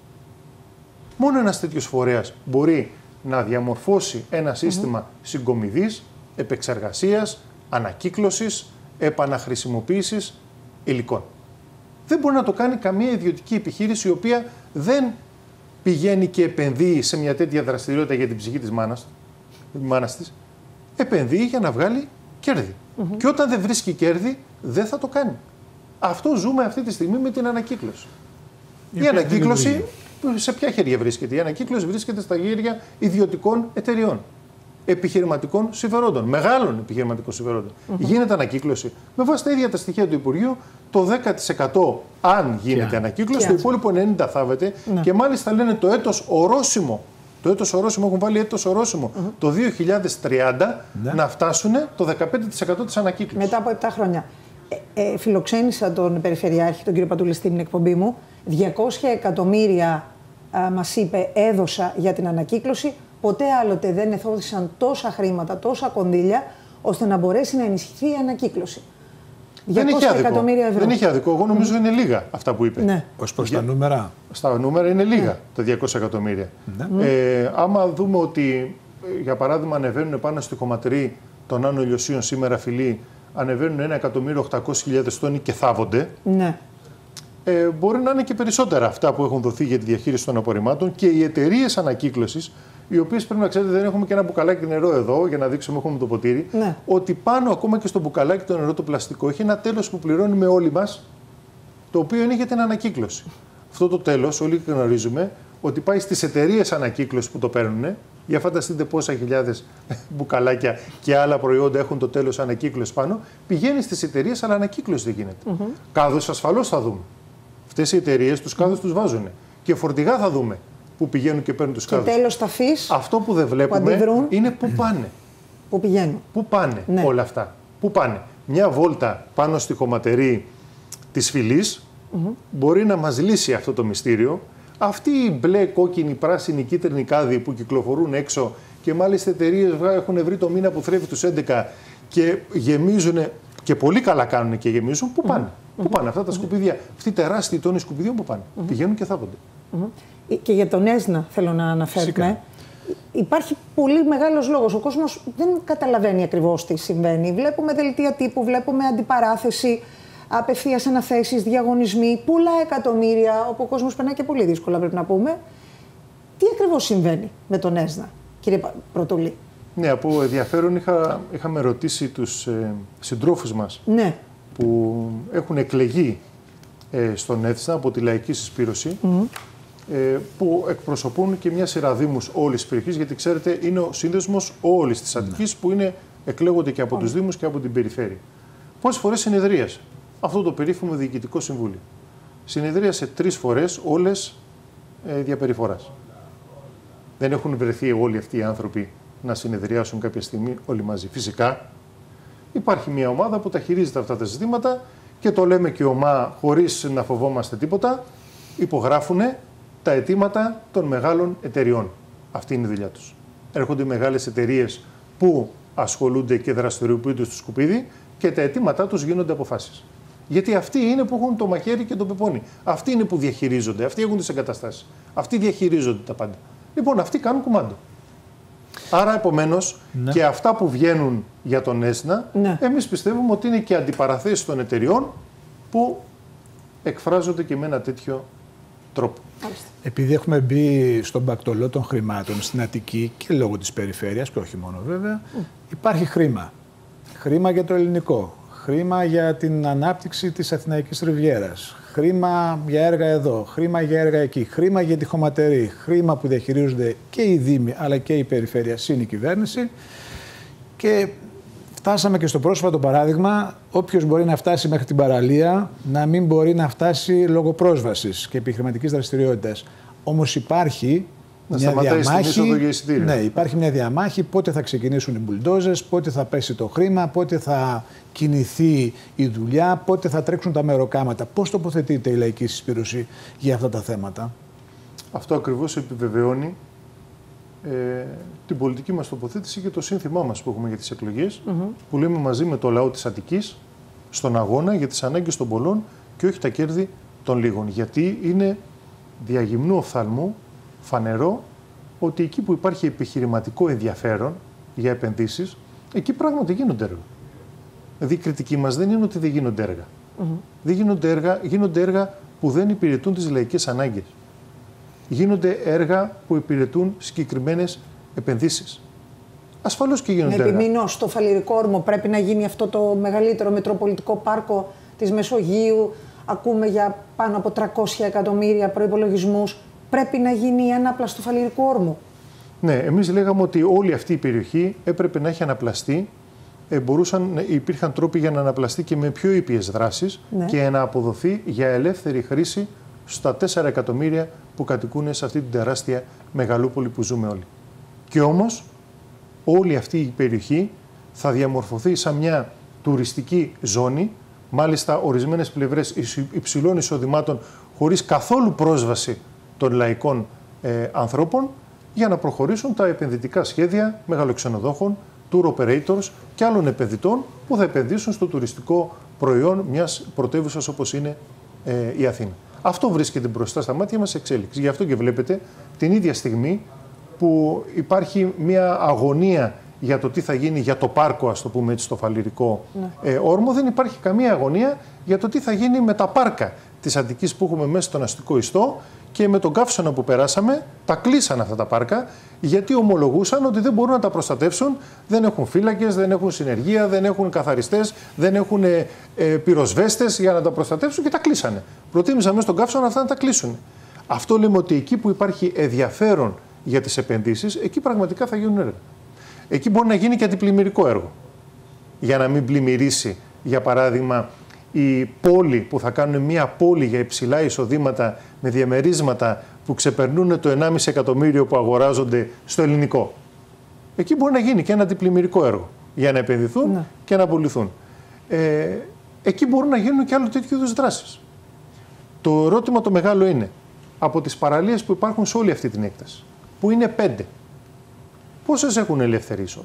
[SPEAKER 2] Μόνο ένας τέτοιος φορέας μπορεί να διαμορφώσει ένα σύστημα συγκομιδής, επεξεργασίας, ανακύκλωσης, επαναχρησιμοποίησης υλικών. Δεν μπορεί να το κάνει καμία ιδιωτική επιχείρηση η οποία δεν πηγαίνει και επενδύει σε μια τέτοια δραστηριότητα για την ψυχή της μάνας της. Επενδύει για να βγάλει κέρδη. Και όταν δεν βρίσκει κέρδη, δεν θα το κάνει. Αυτό ζούμε αυτή τη στιγμή με την ανακύκλωση. Η ανακύκλωση σε ποια χέρια βρίσκεται? Η ανακύκλωση βρίσκεται στα χέρια ιδιωτικών εταιριών, επιχειρηματικών συμφερόντων, μεγάλων επιχειρηματικών συμφερόντων. Γίνεται ανακύκλωση. Με βάση τα ίδια τα στοιχεία του Υπουργείου, το 10% αν γίνεται ανακύκλωση, το υπόλοιπο 90% θάβεται και μάλιστα λένε το έτος ορόσημο. Το έτος ορόσημο, έχουν βάλει έτος ορόσημο το 2030 να φτάσουν το 15% της ανακύκλωσης.
[SPEAKER 1] Μετά από 7 χρόνια. Φιλοξένησα τον Περιφερειάρχη, τον κύριο Πατούλη, στην εκπομπή μου. 200 εκατομμύρια μας είπε έδωσα για την ανακύκλωση. Ποτέ άλλοτε δεν εθώθησαν τόσα χρήματα, τόσα κονδύλια, ώστε να μπορέσει να ενισχυθεί η ανακύκλωση. 200 εκατομμύρια ευρώ.
[SPEAKER 2] Δεν είχε άδικο. Εγώ νομίζω είναι λίγα αυτά που είπε.
[SPEAKER 1] Ναι.
[SPEAKER 3] Ως προς τα νούμερα.
[SPEAKER 2] Στα νούμερα είναι λίγα τα 200 εκατομμύρια. Άμα δούμε ότι, για παράδειγμα, ανεβαίνουν πάνω στη χωματερή των Άνω Ηλιοσίων σήμερα φυλή, ανεβαίνουν 1.800.000 τόνοι και θάβονται.
[SPEAKER 1] Ναι.
[SPEAKER 2] Μπορεί να είναι και περισσότερα αυτά που έχουν δοθεί για τη διαχείριση των απορριμμάτων και οι εταιρείες ανακύκλωσης, οι οποίες πρέπει να ξέρετε δεν έχουμε και ένα μπουκαλάκι νερό εδώ για να δείξουμε έχουμε το ποτήρι, ότι πάνω ακόμα και στο μπουκαλάκι το νερό το πλαστικό έχει ένα τέλος που πληρώνουμε όλοι μας, το οποίο είναι για την ανακύκλωση. Αυτό το τέλος όλοι γνωρίζουμε ότι πάει στις εταιρείες ανακύκλωσης που το παίρνουν. Για φανταστείτε πόσα χιλιάδες μπουκαλάκια και άλλα προϊόντα έχουν το τέλος ανακύκλωση πάνω. Πηγαίνει στις εταιρείες, αλλά ανακύκλωση δεν γίνεται. Κάδους ασφαλώς θα δούμε. Αυτές οι εταιρείες τους κάδους τους βάζουν. Και φορτηγά θα δούμε που πηγαίνουν και παίρνουν τους κάδους.
[SPEAKER 1] Και τέλος ταφής.
[SPEAKER 2] Αυτό που δεν βλέπουμε είναι πού πάνε.
[SPEAKER 1] Πού πηγαίνουν.
[SPEAKER 2] Πού πάνε όλα αυτά. Πού πάνε. Μια βόλτα πάνω στη χωματερή της φυλής μπορεί να μας λύσει αυτό το μυστήριο. Αυτοί οι μπλε, κόκκινοι, πράσινοι, κίτρινοι κάδοι που κυκλοφορούν έξω και μάλιστα εταιρείες έχουν βρει το μήνα που θρέφει τους 11 και γεμίζουν, και πολύ καλά κάνουν και γεμίζουν, πού πάνε. Πού πάνε αυτά τα σκουπίδια, αυτοί οι τεράστιοι τόνοι σκουπιδιών, πού πάνε. Πηγαίνουν και θάβονται.
[SPEAKER 1] Και για τον ΕΣΝΑ θέλω να αναφέρουμε. Υπάρχει πολύ μεγάλος λόγος. Ο κόσμος δεν καταλαβαίνει ακριβώς τι συμβαίνει. Βλέπουμε δελτία τύπου, βλέπουμε αντιπαράθεση, απευθείας αναθέσεις, διαγωνισμοί, πολλά εκατομμύρια, όπου ο κόσμος περνάει και πολύ δύσκολα, πρέπει να πούμε. Τι ακριβώς συμβαίνει με τον ΕΣΝΑ, κύριε Πρωτολή?
[SPEAKER 2] Ναι, από ενδιαφέρον είχαμε ρωτήσει τους συντρόφους μας που έχουν εκλεγεί στον ΕΣΝΑ από τη Λαϊκή Συσπήρωση, που εκπροσωπούν και μια σειρά δήμους όλης της περιοχής, γιατί ξέρετε είναι ο σύνδεσμος όλης της Αττικής που εκλέγονται και από τους δήμους και από την περιφέρεια. Πόσες φορές συνεδρίασε αυτό το περίφημο Διοικητικό Συμβούλιο? Συνεδρίασε 3 φορές, όλες διαπεριφοράς. Δεν έχουν βρεθεί όλοι αυτοί οι άνθρωποι να συνεδριάσουν κάποια στιγμή όλοι μαζί. Φυσικά υπάρχει μια ομάδα που τα χειρίζεται αυτά τα ζητήματα και το λέμε και ομά χωρίς να φοβόμαστε τίποτα. Υπογράφουν τα αιτήματα των μεγάλων εταιριών. Αυτή είναι η δουλειά τους. Έρχονται μεγάλες εταιρείες που ασχολούνται και δραστηριοποιούνται στο σκουπίδι και τα αιτήματά τους γίνονται αποφάσεις. Γιατί αυτοί είναι που έχουν το μαχαίρι και το πεπόνι. Αυτοί είναι που διαχειρίζονται. Αυτοί έχουν τις εγκαταστάσεις. Αυτοί διαχειρίζονται τα πάντα. Λοιπόν, αυτοί κάνουν κουμάντο. Άρα, επομένως, και αυτά που βγαίνουν για τον ΕΣΝΑ, εμείς πιστεύουμε ότι είναι και αντιπαραθέσεις των εταιριών που εκφράζονται και με ένα τέτοιο τρόπο.
[SPEAKER 3] Επειδή έχουμε μπει στον μπακτολό των χρημάτων στην Αττική και λόγω της περιφέρειας, και όχι μόνο βέβαια, υπάρχει χρήμα. Χρήμα για το ελληνικό. Χρήμα για την ανάπτυξη της Αθηναϊκής Ριβιέρας. Χρήμα για έργα εδώ. Χρήμα για έργα εκεί. Χρήμα για τη χωματερή. Χρήμα που διαχειρίζονται και οι δήμοι αλλά και η περιφέρεια συν η κυβέρνηση. Και φτάσαμε και στο πρόσφατο παράδειγμα, όποιος μπορεί να φτάσει μέχρι την παραλία να μην μπορεί να φτάσει λόγω πρόσβασης και επιχειρηματικής δραστηριότητας. Όμως υπάρχει μια διαμάχη. Ναι, υπάρχει μια διαμάχη πότε θα ξεκινήσουν οι μπουλντόζες, πότε θα πέσει το χρήμα, πότε θα κινηθεί η δουλειά, πότε θα τρέξουν τα μεροκάματα. Πώς τοποθετείται η Λαϊκή Συσπήρωση για αυτά τα θέματα?
[SPEAKER 2] Αυτό ακριβώς επιβεβαιώνει την πολιτική μας τοποθέτηση και το σύνθημά μας που έχουμε για τις εκλογές, που λέμε μαζί με το λαό της Αττικής στον αγώνα για τις ανάγκες των πολλών και όχι τα κέρδη των λίγων. Γιατί είναι διαγυμνού οφθαλμού φανερό ότι εκεί που υπάρχει επιχειρηματικό ενδιαφέρον για επενδύσεις, εκεί πράγματι γίνονται έργα. Δηλαδή η κριτική μας δεν είναι ότι δεν γίνονται έργα. Δεν γίνονται έργα που δεν υπηρετούν τις λαϊκές ανάγκες. Γίνονται έργα που υπηρετούν συγκεκριμένες επενδύσεις. Ασφαλώς και γίνονται έργα.
[SPEAKER 1] Επιμείνω, στο Φαλιρικό Όρμο πρέπει να γίνει αυτό το μεγαλύτερο μετροπολιτικό πάρκο της Μεσογείου. Ακούμε για πάνω από 300 εκατομμύρια προϋπολογισμούς. Πρέπει να γίνει η ανάπλαση του Φαλιρικού Όρμου.
[SPEAKER 2] Ναι, εμείς λέγαμε ότι όλη αυτή η περιοχή έπρεπε να έχει αναπλαστεί. Υπήρχαν τρόποι για να αναπλαστεί και με πιο ήπιες δράσεις και να αποδοθεί για ελεύθερη χρήση στα 4 εκατομμύρια που κατοικούν σε αυτή την τεράστια μεγαλούπολη που ζούμε όλοι. Και όμως όλη αυτή η περιοχή θα διαμορφωθεί σαν μια τουριστική ζώνη, μάλιστα ορισμένες πλευρές υψηλών εισοδημάτων χωρίς καθόλου πρόσβαση των λαϊκών ανθρώπων, για να προχωρήσουν τα επενδυτικά σχέδια μεγαλοξενοδόχων, tour operators και άλλων επενδυτών που θα επενδύσουν στο τουριστικό προϊόν μιας πρωτεύουσας όπως είναι η Αθήνα. Αυτό βρίσκεται μπροστά στα μάτια μας εξέλιξη. Γι' αυτό και βλέπετε την ίδια στιγμή που υπάρχει μια αγωνία για το τι θα γίνει για το πάρκο, ας το πούμε έτσι, στο Φαλιρικό Όρμο, δεν υπάρχει καμία αγωνία για το τι θα γίνει με τα πάρκα της Αττικής που έχουμε μέσα στον αστικό ιστό. Και με τον καύσωνα που περάσαμε, τα κλείσαν αυτά τα πάρκα, γιατί ομολογούσαν ότι δεν μπορούν να τα προστατεύσουν, δεν έχουν φύλακες, δεν έχουν συνεργεία, δεν έχουν καθαριστές, δεν έχουν πυροσβέστες για να τα προστατεύσουν και τα κλείσανε. Προτίμησαν μέσα στον καύσωνα αυτά να τα κλείσουν. Αυτό λέμε ότι εκεί που υπάρχει ενδιαφέρον για τις επενδύσεις, εκεί πραγματικά θα γίνουν έργα. Εκεί μπορεί να γίνει και αντιπλημμυρικό έργο. Για να μην πλημμυρίσει, για παράδειγμα, η πόλη που θα κάνουν μια πόλη για υψηλά εισοδήματα με διαμερίσματα που ξεπερνούν το 1,5 εκατομμύριο που αγοράζονται στο ελληνικό. Εκεί μπορεί να γίνει και ένα αντιπλημμυρικό έργο για να επενδυθούν και να απολυθούν. Εκεί μπορούν να γίνουν και άλλο τέτοιου είδους δράσεις. Το ερώτημα το μεγάλο είναι, από τις παραλίες που υπάρχουν σε όλη αυτή την έκταση, που είναι 5, πόσες έχουν ελεύθερη είσοδο?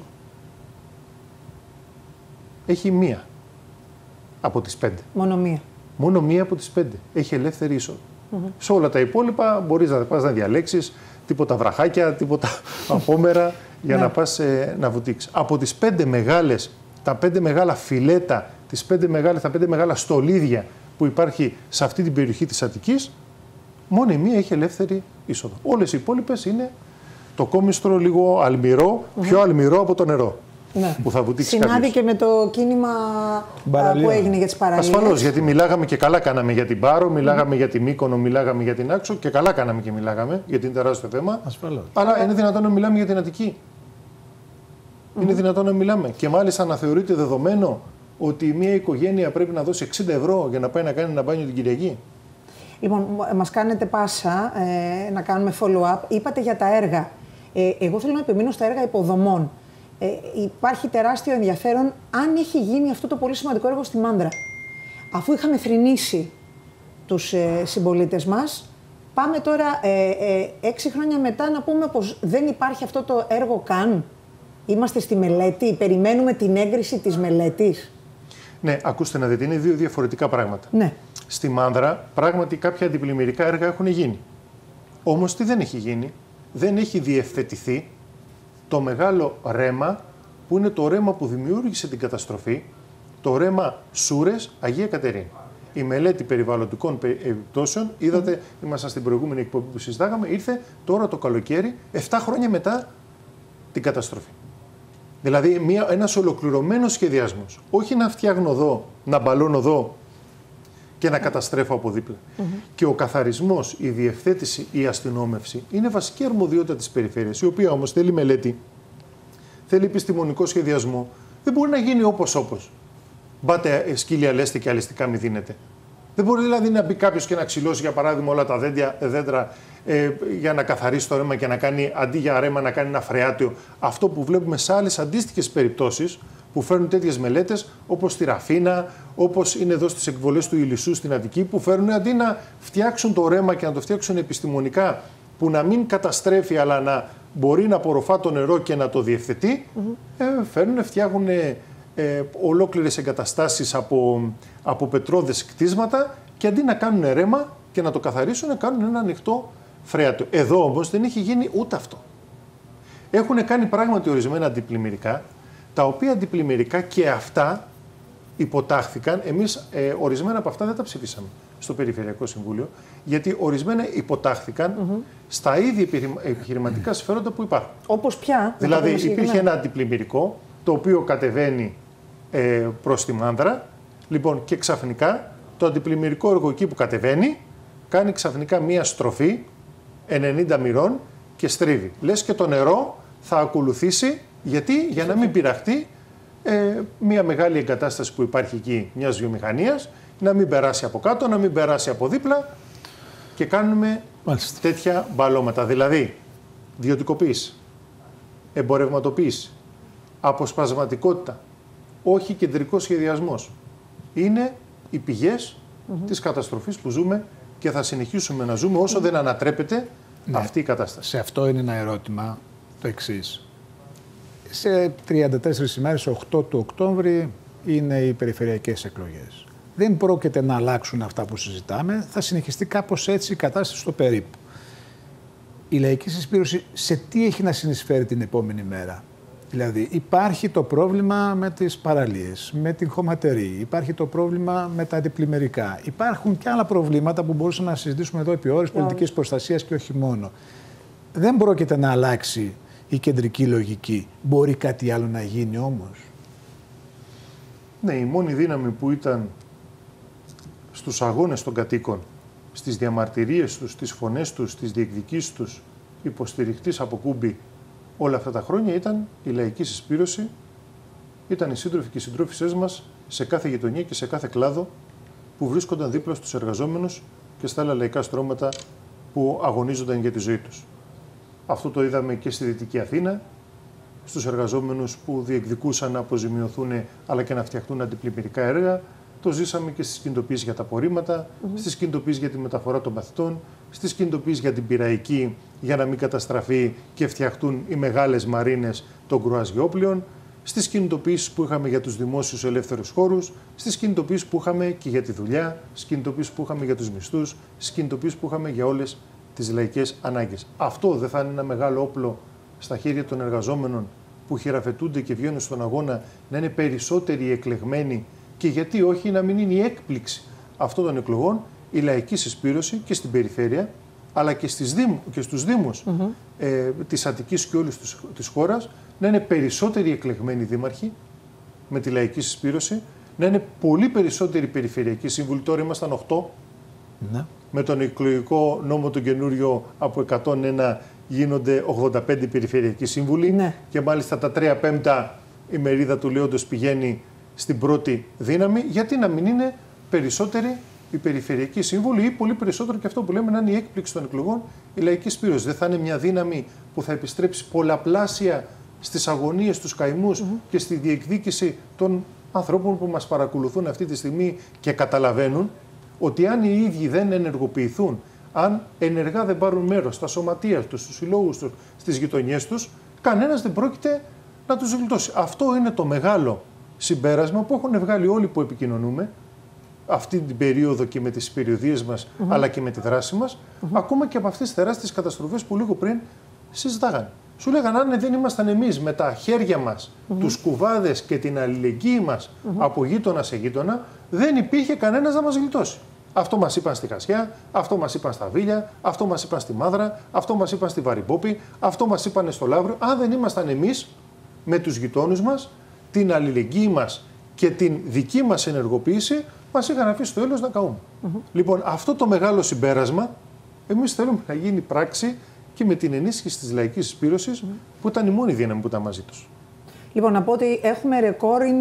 [SPEAKER 2] Έχει μία από τις 5.
[SPEAKER 1] Μόνο μία.
[SPEAKER 2] Μόνο μία από τις 5 έχει ελεύθερη είσοδο. Σε όλα τα υπόλοιπα μπορείς να πας να διαλέξεις τίποτα βραχάκια, τίποτα απόμερα για να πας να βουτήξεις. Από τις 5 μεγάλες, τα 5 μεγάλα φιλέτα, τα 5 μεγάλα στολίδια που υπάρχει σε αυτή την περιοχή της Αττικής, μόνο η μία έχει ελεύθερη είσοδο. Όλες οι υπόλοιπες είναι το κόμιστρο λίγο αλμυρό, πιο αλμυρό από το νερό.
[SPEAKER 1] Ναι.
[SPEAKER 2] Που θα βουτήξει
[SPEAKER 1] συνάδει
[SPEAKER 2] κάποιος.
[SPEAKER 1] και με το κίνημα που έγινε για τις παραλίες.
[SPEAKER 2] Ασφαλώς, γιατί μιλάγαμε και καλά κάναμε για την Πάρο, μιλάγαμε για τη Μύκονο, μιλάγαμε για την Άξο και καλά κάναμε και μιλάγαμε, γιατί είναι τεράστιο θέμα.
[SPEAKER 3] Ασφαλώς.
[SPEAKER 2] Αλλά είναι δυνατόν να μιλάμε για την Αττική. Είναι δυνατόν να μιλάμε. Και μάλιστα να θεωρείται δεδομένο ότι μια οικογένεια πρέπει να δώσει 60 ευρώ για να πάει να κάνει ένα μπάνιο την Κυριακή.
[SPEAKER 1] Λοιπόν, μας κάνετε πάσα να κάνουμε follow-up. Είπατε για τα έργα. Εγώ θέλω να επιμείνω στα έργα υποδομών. Υπάρχει τεράστιο ενδιαφέρον αν έχει γίνει αυτό το πολύ σημαντικό έργο στη Μάνδρα. Αφού είχαμε θρηνήσει τους συμπολίτες μας, πάμε τώρα 6 χρόνια μετά να πούμε πως δεν υπάρχει αυτό το έργο καν. Είμαστε στη μελέτη, περιμένουμε την έγκριση της μελέτης.
[SPEAKER 2] Ναι, ακούστε να δείτε, είναι δύο διαφορετικά πράγματα.
[SPEAKER 1] Ναι.
[SPEAKER 2] Στη Μάνδρα πράγματι κάποια αντιπλημμυρικά έργα έχουν γίνει. Όμως τι δεν έχει γίνει? Δεν έχει διευθετηθεί το μεγάλο ρέμα που είναι το ρέμα που δημιούργησε την καταστροφή, το ρέμα Σούρες Αγία Κατερίνη. Η μελέτη περιβαλλοντικών επιπτώσεων, είδατε, ήμασταν στην προηγούμενη εκπομπή που συζητάγαμε, ήρθε τώρα το καλοκαίρι, 7 χρόνια μετά την καταστροφή. Δηλαδή ένας ολοκληρωμένος σχεδιασμός. Όχι να φτιάχνω εδώ, να μπαλώνω εδώ και να καταστρέφω από δίπλα. Και ο καθαρισμός, η διευθέτηση, η αστυνόμευση είναι βασική αρμοδιότητα της περιφέρειας, η οποία όμως θέλει μελέτη, θέλει επιστημονικό σχεδιασμό. Δεν μπορεί να γίνει όπως. Μπάτε σκύλια λέστε και αλιστικά μη δίνετε. Δεν μπορεί δηλαδή να μπει κάποιος και να ξυλώσει για παράδειγμα όλα τα δέντρα για να καθαρίσει το ρέμα και να κάνει αντί για ρέμα να κάνει ένα φρεάτιο. Αυτό που βλέπουμε σε άλλες αντίστοιχες περιπτώσεις που φέρνουν τέτοιες μελέτες, όπως στη Ραφίνα, όπως είναι εδώ στις εκβολές του Ηλισσού στην Αττική, που φέρνουν αντί να φτιάξουν το ρέμα και να το φτιάξουν επιστημονικά, που να μην καταστρέφει αλλά να μπορεί να απορροφά το νερό και να το διευθετεί, φτιάχνουν ολόκληρες εγκαταστάσεις από πετρώδες κτίσματα και αντί να κάνουν ρέμα και να το καθαρίσουν, κάνουν ένα ανοιχτό φρέατο. Εδώ όμως δεν έχει γίνει ούτε αυτό. Έχουν κάνει πράγματι ορισμένα αντιπλημμυρικά, τα οποία αντιπλημμυρικά και αυτά υποτάχθηκαν. Εμείς ορισμένα από αυτά δεν τα ψηφίσαμε στο Περιφερειακό Συμβούλιο, γιατί ορισμένα υποτάχθηκαν στα ίδια επιχειρηματικά συμφέροντα που υπάρχουν.
[SPEAKER 1] Όπως πια?
[SPEAKER 2] Δηλαδή υπήρχε ένα αντιπλημμυρικό, το οποίο κατεβαίνει προς τη Μάνδρα, λοιπόν, και ξαφνικά το αντιπλημμυρικό έργο εκεί που κατεβαίνει κάνει ξαφνικά μία στροφή 90 μοιρών και στρίβει. Λες και το νερό θα ακολουθήσει, γιατί για να μην πειραχτεί μία μεγάλη εγκατάσταση που υπάρχει εκεί μιας βιομηχανίας, να μην περάσει από κάτω, να μην περάσει από δίπλα και κάνουμε τέτοια μπαλώματα. Δηλαδή, ιδιωτικοποίηση, εμπορευματοποίηση, αποσπασματικότητα, όχι κεντρικός σχεδιασμός. Είναι οι πηγές της καταστροφής που ζούμε και θα συνεχίσουμε να ζούμε όσο δεν ανατρέπεται αυτή η κατάσταση.
[SPEAKER 3] Σε αυτό είναι ένα ερώτημα το εξής. Σε 34 ημέρες, 8 του Οκτώβρη, είναι οι περιφερειακές εκλογές. Δεν πρόκειται να αλλάξουν αυτά που συζητάμε, θα συνεχιστεί κάπως έτσι η κατάσταση στο περίπου. Η λαϊκή συσπήρωση σε τι έχει να συνεισφέρει την επόμενη μέρα? Δηλαδή υπάρχει το πρόβλημα με τις παραλίες, με την χωματερή, υπάρχει το πρόβλημα με τα αντιπλημμυρικά. Υπάρχουν και άλλα προβλήματα που μπορούσαμε να συζητήσουμε εδώ επί ώρες πολιτικής προστασίας και όχι μόνο. Δεν πρόκειται να αλλάξει η κεντρική λογική. Μπορεί κάτι άλλο να γίνει όμως?
[SPEAKER 2] Ναι, η μόνη δύναμη που ήταν στους αγώνες των κατοίκων, στις διαμαρτυρίες τους, στις φωνές τους, στις διεκδικήσεις τους, υποστηριχτής από Κούμπη όλα αυτά τα χρόνια, ήταν η λαϊκή συσπήρωση, ήταν οι σύντροφοι και οι συντρόφισσές μας σε κάθε γειτονιά και σε κάθε κλάδο που βρίσκονταν δίπλα στους εργαζόμενους και στα άλλα λαϊκά στρώματα που αγωνίζονταν για τη ζωή τους. Αυτό το είδαμε και στη Δυτική Αθήνα, στους εργαζόμενους που διεκδικούσαν να αποζημιωθούν αλλά και να φτιαχτούν αντιπλημμυρικά έργα, Το ζήσαμε και στις κινητοποιήσεις για τα απορρίμματα, στις κινητοποιήσεις για τη μεταφορά των μαθητών, στις κινητοποιήσεις για την πυραϊκή, για να μην καταστραφεί και φτιαχτούν οι μεγάλες μαρίνες των κρουαζιόπλοιων, στις κινητοποιήσεις που είχαμε για τους δημόσιους ελεύθερους χώρους, στις κινητοποιήσεις που είχαμε και για τη δουλειά, στις κινητοποιήσεις που είχαμε για τους μισθούς, στις κινητοποιήσεις που είχαμε για όλες τις λαϊκές ανάγκες. Αυτό δεν θα είναι ένα μεγάλο όπλο στα χέρια των εργαζόμενων που χειραφετούνται και βγαίνουν στον αγώνα, να είναι περισσότεροι εκλεγμένοι, και γιατί όχι να μην είναι η έκπληξη αυτών των εκλογών η λαϊκή συσπήρωση και στην περιφέρεια, αλλά και στους δήμους της Αττικής και όλης της χώρας, να είναι περισσότεροι εκλεγμένοι δήμαρχοι με τη λαϊκή συσπήρωση, να είναι πολύ περισσότεροι περιφερειακοί σύμβουλοι. Τώρα ήμασταν 8. Ναι. Με τον εκλογικό νόμο τον καινούριο από 101 γίνονται 85 περιφερειακοί σύμβουλοι, ναι. Και μάλιστα τα 3/5 η μερίδα του λέοντος πηγαίνει στην πρώτη δύναμη. Γιατί να μην είναι περισσότεροι οι περιφερειακοί σύμβουλοι ή πολύ περισσότερο και αυτό που λέμε να είναι η έκπληξη των εκλογών, η λαϊκή συσπήρωση. Δεν θα είναι μια δύναμη που θα επιστρέψει πολλαπλάσια στις αγωνίες, στους καημούς και στη διεκδίκηση των ανθρώπων που μας παρακολουθούν αυτή τη στιγμή και καταλαβαίνουν ότι αν οι ίδιοι δεν ενεργοποιηθούν, αν ενεργά δεν πάρουν μέρος στα σωματεία τους, στους συλλόγους τους, στις γειτονιές τους, κανένας δεν πρόκειται να τους γλιτώσει. Αυτό είναι το μεγάλο συμπέρασμα που έχουν βγάλει όλοι που επικοινωνούμε αυτή την περίοδο και με τις περιοδίες μας, αλλά και με τη δράση μας, ακόμα και από αυτές τις τεράστιες καταστροφές που λίγο πριν συζητάγανε. Σου λέγανε, αν δεν ήμασταν εμείς με τα χέρια μας, τους κουβάδες και την αλληλεγγύη μας από γείτονα σε γείτονα, δεν υπήρχε κανένας να μας γλιτώσει. Αυτό μας είπαν στη Χασιά, αυτό μας είπαν στα Βίλια, αυτό μας είπαν στη Μάδρα, αυτό μας είπαν στη Βαρυπόπη, αυτό μας είπαν στο Λαύριο. Αν δεν ήμασταν εμείς με τους γειτόνους μας, την αλληλεγγύη μας και την δική μας ενεργοποίηση, μας είχαν αφήσει στο έλεος να καούμε. Λοιπόν, αυτό το μεγάλο συμπέρασμα, εμείς θέλουμε να γίνει πράξη και με την ενίσχυση της λαϊκής συσπήρωσης, που ήταν η μόνη δύναμη που ήταν μαζί τους.
[SPEAKER 1] Λοιπόν, να πω ότι έχουμε ρεκόρ, είναι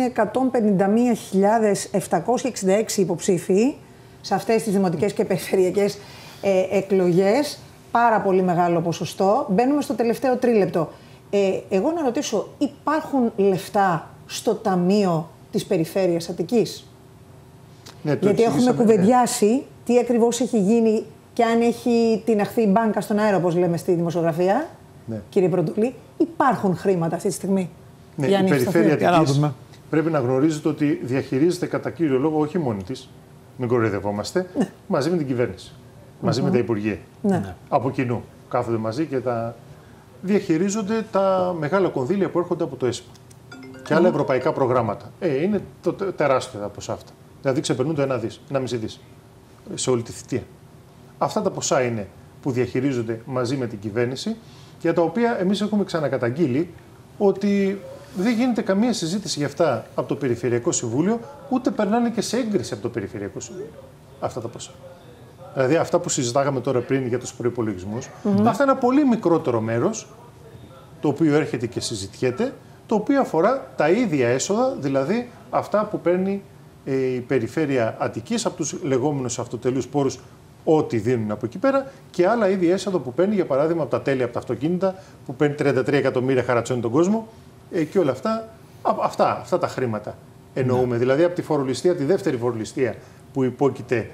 [SPEAKER 1] 151.766 υποψήφοι σε αυτές τις δημοτικές και περιφερειακές εκλογές. Πάρα πολύ μεγάλο ποσοστό. Μπαίνουμε στο τελευταίο τρίλεπτο. Εγώ να ρωτήσω, υπάρχουν λεφτά στο Ταμείο της Περιφέρειας Αττικής?
[SPEAKER 2] Ναι,
[SPEAKER 1] γιατί έχουμε κουβεντιάσει τι ακριβώς έχει γίνει και αν έχει τιναχθεί η μπάνκα στον αέρα, όπως λέμε στη δημοσιογραφία. Ναι. Κύριε Πρωτούλη, υπάρχουν χρήματα αυτή τη στιγμή?
[SPEAKER 2] Ναι, η Περιφέρεια Αττικής πρέπει να γνωρίζετε ότι διαχειρίζεται κατά κύριο λόγο όχι μόνη της, μην κοροϊδευόμαστε, μαζί με την κυβέρνηση, μαζί με τα Υπουργεία. Ναι. Από κοινού κάθονται μαζί και διαχειρίζονται τα μεγάλα κονδύλια που έρχονται από το ΕΣΠΑ και άλλα ευρωπαϊκά προγράμματα. Είναι τεράστια τα ποσά αυτά. Δηλαδή ξεπερνούν το 1,5 δις σε όλη τη θητεία. Αυτά τα ποσά είναι που διαχειρίζονται μαζί με την κυβέρνηση, για τα οποία εμείς έχουμε ξανακαταγγείλει ότι δεν γίνεται καμία συζήτηση για αυτά από το Περιφερειακό Συμβούλιο, ούτε περνάνε και σε έγκριση από το Περιφερειακό Συμβούλιο αυτά τα ποσά. Δηλαδή αυτά που συζητάγαμε τώρα πριν για τους προϋπολογισμούς, αυτά είναι ένα πολύ μικρότερο μέρος, το οποίο έρχεται και συζητιέται, το οποίο αφορά τα ίδια έσοδα, δηλαδή αυτά που παίρνει η Περιφέρεια Αττικής από τους λεγόμενους αυτοτελούς πόρους, ό,τι δίνουν από εκεί πέρα, και άλλα ίδια έσοδα που παίρνει, για παράδειγμα, από τα τέλη από τα αυτοκίνητα, που παίρνει 33 εκατομμύρια, χαρατσώνει τον κόσμο, και όλα αυτά τα χρήματα εννοούμε. Δηλαδή από τη φορολιστία, τη δεύτερη φορολιστία που υπόκειται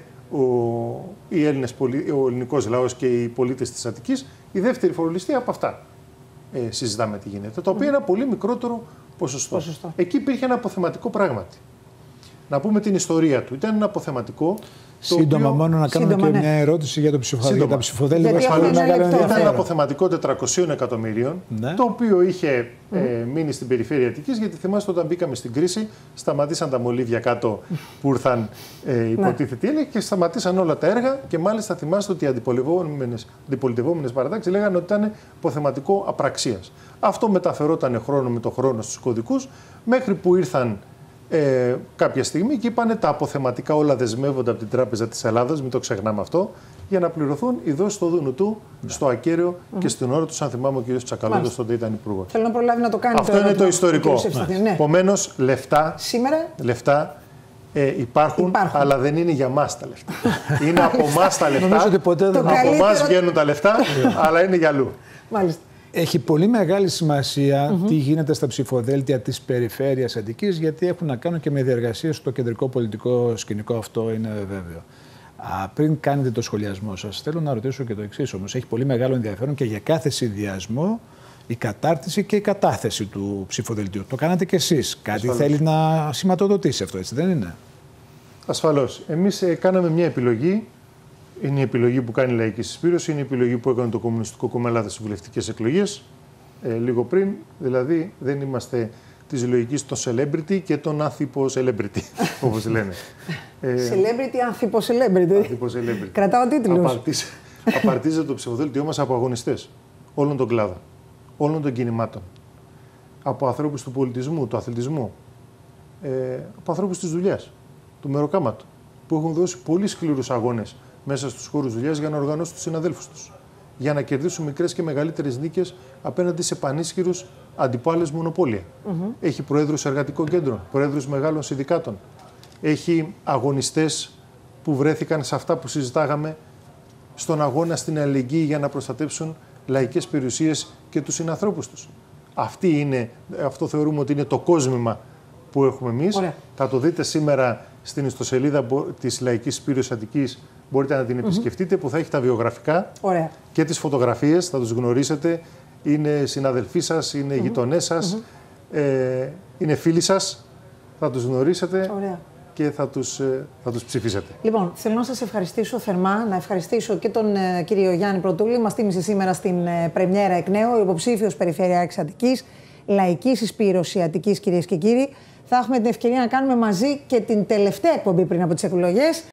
[SPEAKER 2] ο ελληνικός λαός και οι πολίτες της Αττικής, η δεύτερη φορολιστία από αυτά συζητάμε τι γίνεται. Το οποίο είναι ένα πολύ μικρότερο ποσοστό. Εκεί υπήρχε ένα αποθεματικό πράγματι. Να πούμε την ιστορία του. Ήταν ένα αποθεματικό.
[SPEAKER 3] Σύντομα, μόνο να κάνουμε και μια ερώτηση για τα ψηφοδέλτια.
[SPEAKER 2] Ήταν ένα αποθεματικό 400 εκατομμυρίων, το οποίο είχε μείνει στην Περιφέρεια Αττικής, γιατί θυμάστε όταν μπήκαμε στην κρίση, σταματήσαν τα μολύβια κάτω που ήρθαν υποτίθεται έλεγε, και σταματήσαν όλα τα έργα. Και μάλιστα θυμάστε ότι οι αντιπολιτευόμενες παρατάξεις λέγανε ότι ήταν αποθεματικό απραξίας. Αυτό μεταφερόταν χρόνο με το χρόνο στους κωδικούς, μέχρι που ήρθαν κάποια στιγμή και είπανε τα αποθεματικά όλα δεσμεύονται από την Τράπεζα της Ελλάδας, μην το ξεχνάμε αυτό, για να πληρωθούν οι δόσεις στο Δουνουτού, στο Ακέραιο και στην ώρα του, αν θυμάμαι, ο κ. Τσακαλώτος τότε ήταν υπουργός.
[SPEAKER 1] Θέλω να προλάβει να το κάνει.
[SPEAKER 2] Αυτό είναι το ιστορικό. Επομένως, λεφτά υπάρχουν, αλλά δεν είναι για μας τα λεφτά. Είναι από εμάς τα λεφτά. Από εμάς βγαίνουν τα λεφτά, αλλά είναι για αλλού.
[SPEAKER 1] Μάλιστα.
[SPEAKER 3] Έχει πολύ μεγάλη σημασία τι γίνεται στα ψηφοδέλτια της περιφέρειας Αττικής, γιατί έχουν να κάνουν και με διεργασίες στο κεντρικό πολιτικό σκηνικό, αυτό είναι βέβαιο. Πριν κάνετε το σχολιασμό σας, θέλω να ρωτήσω και το εξής όμως. Έχει πολύ μεγάλο ενδιαφέρον και για κάθε συνδυασμό η κατάρτιση και η κατάθεση του ψηφοδελτίου. Το κάνατε κι εσείς. Κάτι θέλει να σηματοδοτήσει αυτό, έτσι δεν είναι?
[SPEAKER 2] Ασφαλώς. Εμείς κάναμε μια επιλογή. Είναι η επιλογή που κάνει η Λαϊκή Συσπήρωση, είναι η επιλογή που έκανε το Κομμουνιστικό Κόμμα Ελλάδας στις βουλευτικές εκλογές λίγο πριν. Δηλαδή δεν είμαστε της λογικής των celebrity και των άνθυπο-celebrity, όπως λένε.
[SPEAKER 1] Celebrity, άνθυπο-celebrity. Κρατάω τίτλους.
[SPEAKER 2] Απαρτίζεται το ψηφοδέλτιό μας από αγωνιστές όλων των κλάδων, όλων των κινημάτων. Από ανθρώπους του πολιτισμού, του αθλητισμού, από ανθρώπους της δουλειάς, του μεροκάματου, που έχουν δώσει πολύ σκληρούς αγώνες μέσα στους χώρους δουλειάς για να οργανώσουν τους συναδέλφους τους. Για να κερδίσουν μικρές και μεγαλύτερες νίκες απέναντι σε πανίσχυρους αντιπάλες μονοπόλια. Έχει προέδρους εργατικών κέντρων, προέδρους μεγάλων συνδικάτων. Έχει αγωνιστές που βρέθηκαν σε αυτά που συζητάγαμε στον αγώνα στην αλληλεγγύη για να προστατέψουν λαϊκές περιουσίες και τους συνανθρώπους τους. Αυτό θεωρούμε ότι είναι το κόσμημα που έχουμε εμείς.
[SPEAKER 1] Ωραία.
[SPEAKER 2] Θα το δείτε σήμερα στην ιστοσελίδα της Λαϊκής Συσπήρωσης Αττικής. Μπορείτε να την επισκεφτείτε, που θα έχει τα βιογραφικά και τις φωτογραφίες, θα τους γνωρίσετε. Είναι συναδελφοί σας, είναι γειτονές σας, είναι φίλοι σας. Θα τους γνωρίσετε και θα τους ψηφίσετε.
[SPEAKER 1] Λοιπόν, θέλω να σας ευχαριστήσω θερμά, να ευχαριστήσω και τον κύριο Γιάννη Πρωτούλη. Μας τίμησε σήμερα στην πρεμιέρα εκ νέου, υποψήφιος Περιφερειάρχης Αττικής, Λαϊκή Συσπήρωση Αττικής, κυρίες και κύριοι. Θα έχουμε την ευκαιρία να κάνουμε μαζί και την τελευταία εκπομπή πριν από τις εκλογές.